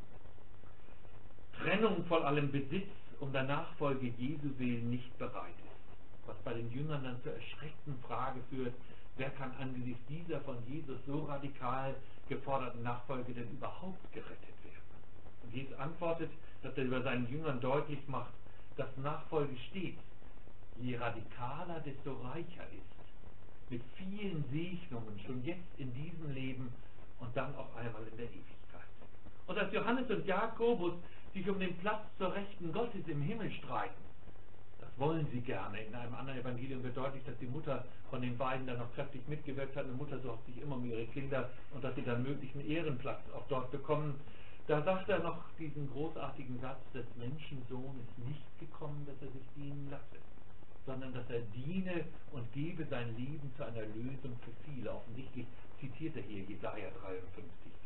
Trennung von allem Besitz um der Nachfolge Jesu willen nicht bereit ist. Was bei den Jüngern dann zur erschreckten Frage führt, wer kann angesichts dieser von Jesus so radikal geforderten Nachfolge denn überhaupt gerettet werden? Und Jesus antwortet, dass er über seinen Jüngern deutlich macht, dass Nachfolge stets, je radikaler, desto reicher ist. Mit vielen Segnungen, schon jetzt in diesem Leben und dann auch einmal in der Ewigkeit. Und dass Johannes und Jakobus sich um den Platz zur Rechten Gottes im Himmel streiten, das wollen sie gerne. In einem anderen Evangelium wird deutlich, dass die Mutter von den beiden dann noch kräftig mitgewirkt hat. Eine Mutter sorgt sich immer um ihre Kinder und dass sie dann möglichen Ehrenplatz auch dort bekommen. Da sagt er noch diesen großartigen Satz, des Menschensohn ist nicht gekommen, dass er sich dienen lasse, sondern dass er diene und gebe sein Leben zu einer Lösung für viele. Offensichtlich zitiert er hier Jesaja 53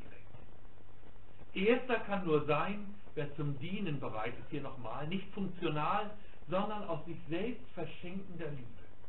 direkt. Erster kann nur sein, wer zum Dienen bereit ist, hier nochmal, nicht funktional, sondern aus sich selbst verschenkender Liebe.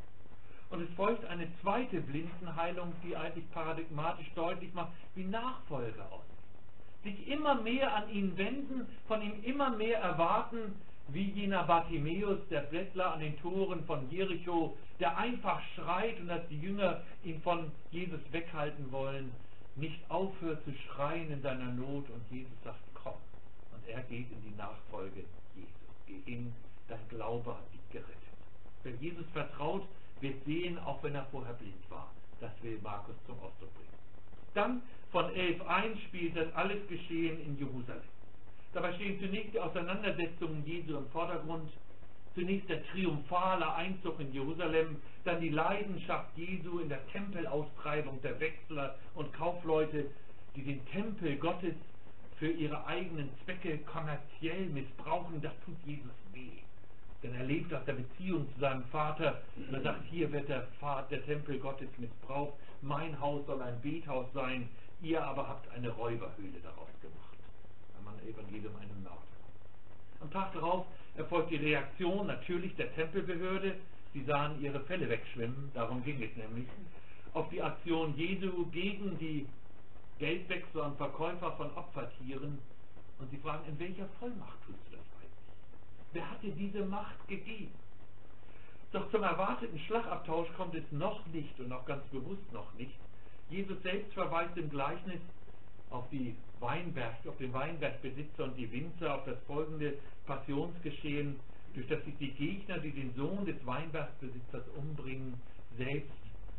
Und es folgt eine zweite Blindenheilung, die eigentlich paradigmatisch deutlich macht, wie Nachfolge aussieht. Sich immer mehr an ihn wenden, von ihm immer mehr erwarten, wie jener Bartimäus, der Bettler an den Toren von Jericho, der einfach schreit und als die Jünger ihn von Jesus weghalten wollen, nicht aufhört zu schreien in seiner Not und Jesus sagt, komm. Und er geht in die Nachfolge Jesu. Geh hin, dein Glaube hat dich gerettet. Wer Jesus vertraut, wird sehen, auch wenn er vorher blind war. Das will Markus zum Ausdruck bringen. Dann von 11.1 spielt das alles Geschehen in Jerusalem. Dabei stehen zunächst die Auseinandersetzungen Jesu im Vordergrund, zunächst der triumphale Einzug in Jerusalem, dann die Leidenschaft Jesu in der Tempelaustreibung der Wechsler und Kaufleute, die den Tempel Gottes für ihre eigenen Zwecke kommerziell missbrauchen. Das tut Jesus weh. Denn er lebt aus der Beziehung zu seinem Vater und er sagt, hier wird der Tempel Gottes missbraucht, mein Haus soll ein Bethaus sein, ihr aber habt eine Räuberhöhle daraus gemacht. Am Evangelium 91. Am Tag darauf erfolgt die Reaktion natürlich der Tempelbehörde. Sie sahen ihre Felle wegschwimmen, darum ging es nämlich, auf die Aktion Jesu gegen die Geldwechsler und Verkäufer von Opfertieren. Und sie fragen, in welcher Vollmacht tust du das eigentlich? Wer hat dir diese Macht gegeben? Doch zum erwarteten Schlagabtausch kommt es noch nicht und auch ganz bewusst noch nicht. Jesus selbst verweist im Gleichnis auf den Weinbergbesitzer und die Winzer, auf das folgende Passionsgeschehen, durch das sich die Gegner, die den Sohn des Weinbergbesitzers umbringen, selbst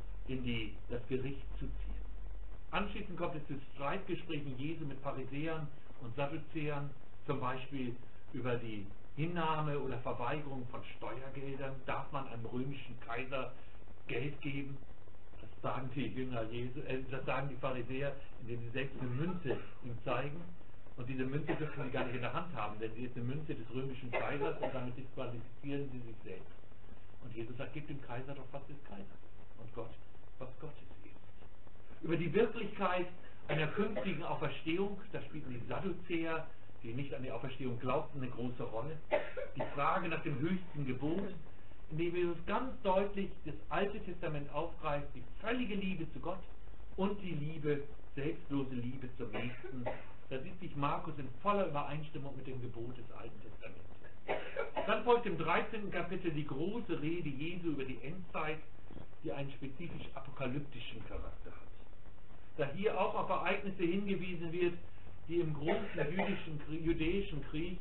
in das Gericht zu ziehen. Anschließend kommt es zu Streitgesprächen Jesu mit Pharisäern und Sadduzäern, zum Beispiel über die Hinnahme oder Verweigerung von Steuergeldern. Darf man einem römischen Kaiser Geld geben? Das sagen die Jünger Jesu, das sagen die Pharisäer, indem sie selbst eine Münze ihm zeigen. Und diese Münze dürfen sie gar nicht in der Hand haben, denn sie ist eine Münze des römischen Kaisers und damit disqualifizieren sie sich selbst. Und Jesus sagt, gebt dem Kaiser doch, was des Kaisers und Gott, was Gottes ist. Über die Wirklichkeit einer künftigen Auferstehung, da spielten die Sadduzäer, die nicht an die Auferstehung glaubten, eine große Rolle. Die Frage nach dem höchsten Gebot, indem Jesus ganz deutlich das Alte Testament aufgreift, die völlige Liebe zu Gott und die selbstlose Liebe zum Nächsten. Da sieht sich Markus in voller Übereinstimmung mit dem Gebot des Alten Testaments. Dann folgt im 13. Kapitel die große Rede Jesu über die Endzeit, die einen spezifisch apokalyptischen Charakter hat. Da hier auch auf Ereignisse hingewiesen wird, die im großen jüdischen Krieg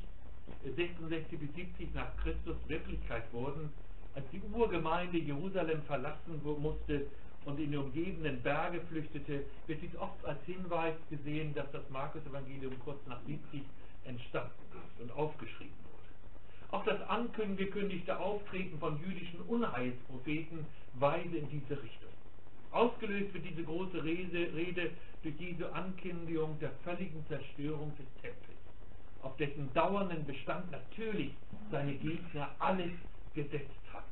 66 bis 70 nach Christus Wirklichkeit wurden, als die Urgemeinde Jerusalem verlassen musste und in die umgebenden Berge flüchtete, wird dies oft als Hinweis gesehen, dass das Markus-Evangelium kurz nach 70 entstanden ist und aufgeschrieben wurde. Auch das angekündigte Auftreten von jüdischen Unheilspropheten weise in diese Richtung. Ausgelöst wird diese große Rede durch diese Ankündigung der völligen Zerstörung des Tempels, auf dessen dauernden Bestand natürlich seine Gegner alles gesetzt hatten.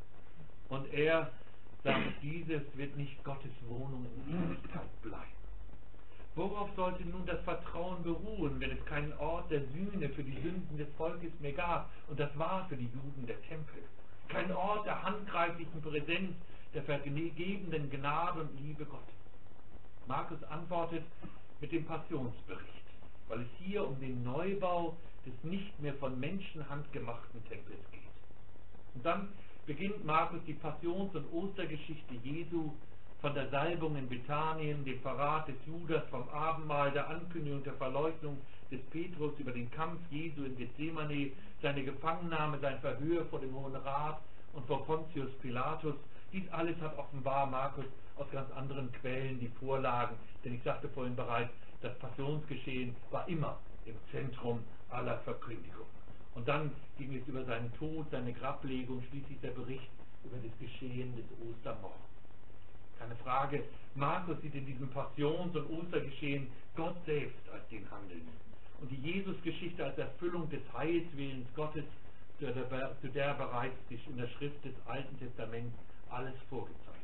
Und er sagt, dieses wird nicht Gottes Wohnung in Ewigkeit bleiben. Worauf sollte nun das Vertrauen beruhen, wenn es keinen Ort der Sühne für die Sünden des Volkes mehr gab? Und das war für die Juden der Tempel. Kein Ort der handgreiflichen Präsenz, der vergebenden Gnade und Liebe Gottes. Markus antwortet mit dem Passionsbericht, weil es hier um den Neubau des nicht mehr von Menschenhand gemachten Tempels geht. Und dann beginnt Markus die Passions- und Ostergeschichte Jesu von der Salbung in Bethanien, dem Verrat des Judas vom Abendmahl, der Ankündigung der Verleugnung des Petrus über den Kampf Jesu in Gethsemane, seine Gefangennahme, sein Verhör vor dem Hohen Rat und vor Pontius Pilatus. Dies alles hat offenbar Markus aus ganz anderen Quellen die Vorlagen, denn ich sagte vorhin bereits, das Passionsgeschehen war immer im Zentrum aller Verkündigung. Und dann ging es über seinen Tod, seine Grablegung, schließlich der Bericht über das Geschehen des Ostermorgens. Keine Frage, Markus sieht in diesem Passions- und Ostergeschehen Gott selbst als den Handelnden und die Jesusgeschichte als Erfüllung des Heilswillens Gottes, zu der bereits in der Schrift des Alten Testaments alles vorgezeichnet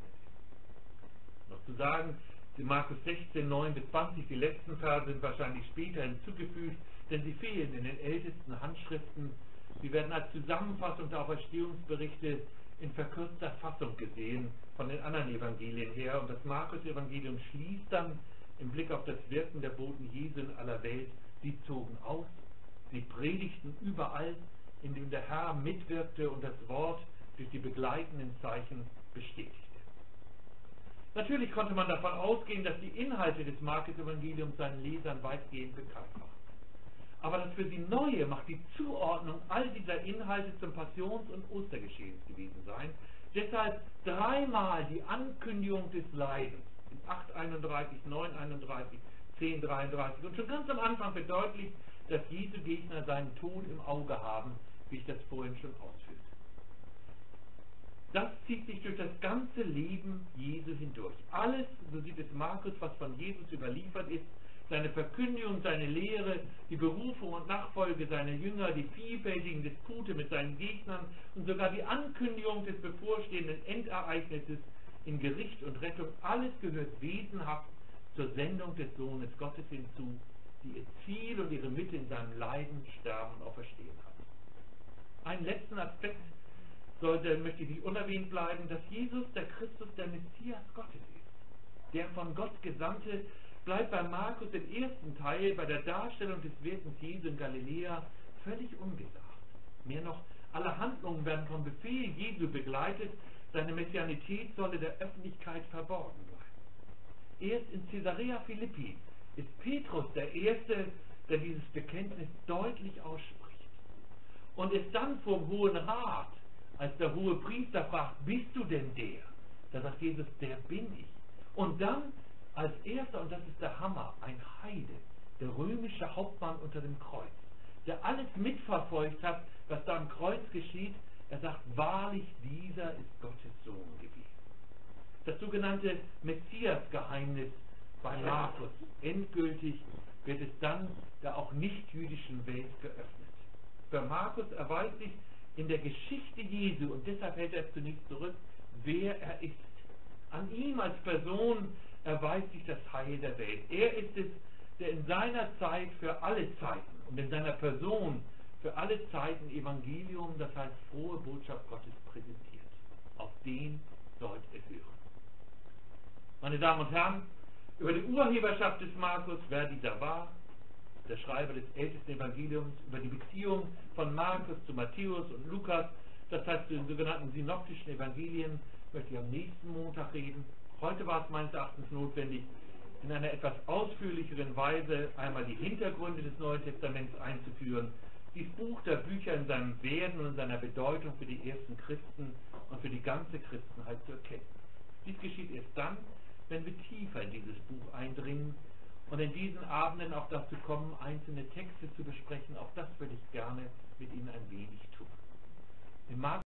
ist. Noch zu sagen, in Markus 16, 9 bis 20, die letzten Verse sind wahrscheinlich später hinzugefügt, denn sie fehlen in den ältesten Handschriften. Sie werden als Zusammenfassung der Auferstehungsberichte in verkürzter Fassung gesehen von den anderen Evangelien her. Und das Markus-Evangelium schließt dann im Blick auf das Wirken der Boten Jesu in aller Welt. Sie zogen aus, sie predigten überall, in dem der Herr mitwirkte und das Wort durch die begleitenden Zeichen bestätigte. Natürlich konnte man davon ausgehen, dass die Inhalte des Markus-Evangeliums seinen Lesern weitgehend bekannt waren. Aber das für sie Neue macht die Zuordnung all dieser Inhalte zum Passions- und Ostergeschehens gewesen sein. Deshalb dreimal die Ankündigung des Leidens in 8,31, 9,31, 10,33 und schon ganz am Anfang verdeutlicht, dass Jesu Gegner seinen Tod im Auge haben, wie ich das vorhin schon ausführte. Das zieht sich durch das ganze Leben Jesu hindurch. Alles, so sieht es Markus, was von Jesus überliefert ist, seine Verkündigung, seine Lehre, die Berufung und Nachfolge seiner Jünger, die vielfältigen Dispute mit seinen Gegnern und sogar die Ankündigung des bevorstehenden Endereignisses in Gericht und Rettung, alles gehört wesenhaft zur Sendung des Sohnes Gottes hinzu, die ihr Ziel und ihre Mitte in seinem Leiden, Sterben und Auferstehen hat. Einen letzten Aspekt möchte ich nicht unerwähnt bleiben, dass Jesus, der Christus, der Messias Gottes ist. Der von Gott Gesandte bleibt bei Markus im ersten Teil bei der Darstellung des Wirkens Jesu in Galiläa völlig ungesagt. Mehr noch, alle Handlungen werden vom Befehl Jesu begleitet, seine Messianität solle der Öffentlichkeit verborgen bleiben. Erst in Caesarea Philippi ist Petrus der Erste, der dieses Bekenntnis deutlich ausspricht. Und ist dann vom Hohen Rat, als der hohe Priester fragt, bist du denn der? Da sagt Jesus, der bin ich. Und dann als erster, und das ist der Hammer, ein Heide, der römische Hauptmann unter dem Kreuz, der alles mitverfolgt hat, was da am Kreuz geschieht. Er sagt, wahrlich, dieser ist Gottes Sohn gewesen. Das sogenannte Messias-Geheimnis bei Markus. Endgültig wird es dann der auch nicht-jüdischen Welt geöffnet. Für Markus erweist sich in der Geschichte Jesu, und deshalb hält er zunächst zurück, wer er ist. An ihm als Person erweist sich das Heil der Welt. Er ist es, der in seiner Zeit für alle Zeiten und in seiner Person für alle Zeiten Evangelium, das heißt frohe Botschaft Gottes, präsentiert. Auf den sollt ihr hören. Meine Damen und Herren, über die Urheberschaft des Markus, wer dieser war, der Schreiber des ältesten Evangeliums, über die Beziehung von Markus zu Matthäus und Lukas, das heißt zu den sogenannten synoptischen Evangelien, möchte ich am nächsten Montag reden. Heute war es meines Erachtens notwendig, in einer etwas ausführlicheren Weise einmal die Hintergründe des Neuen Testaments einzuführen, dieses Buch der Bücher in seinem Werden und in seiner Bedeutung für die ersten Christen und für die ganze Christenheit zu erkennen. Dies geschieht erst dann, wenn wir tiefer in dieses Buch eindringen und in diesen Abenden auch dazu kommen, einzelne Texte zu besprechen. Auch das würde ich gerne mit Ihnen ein wenig tun. Im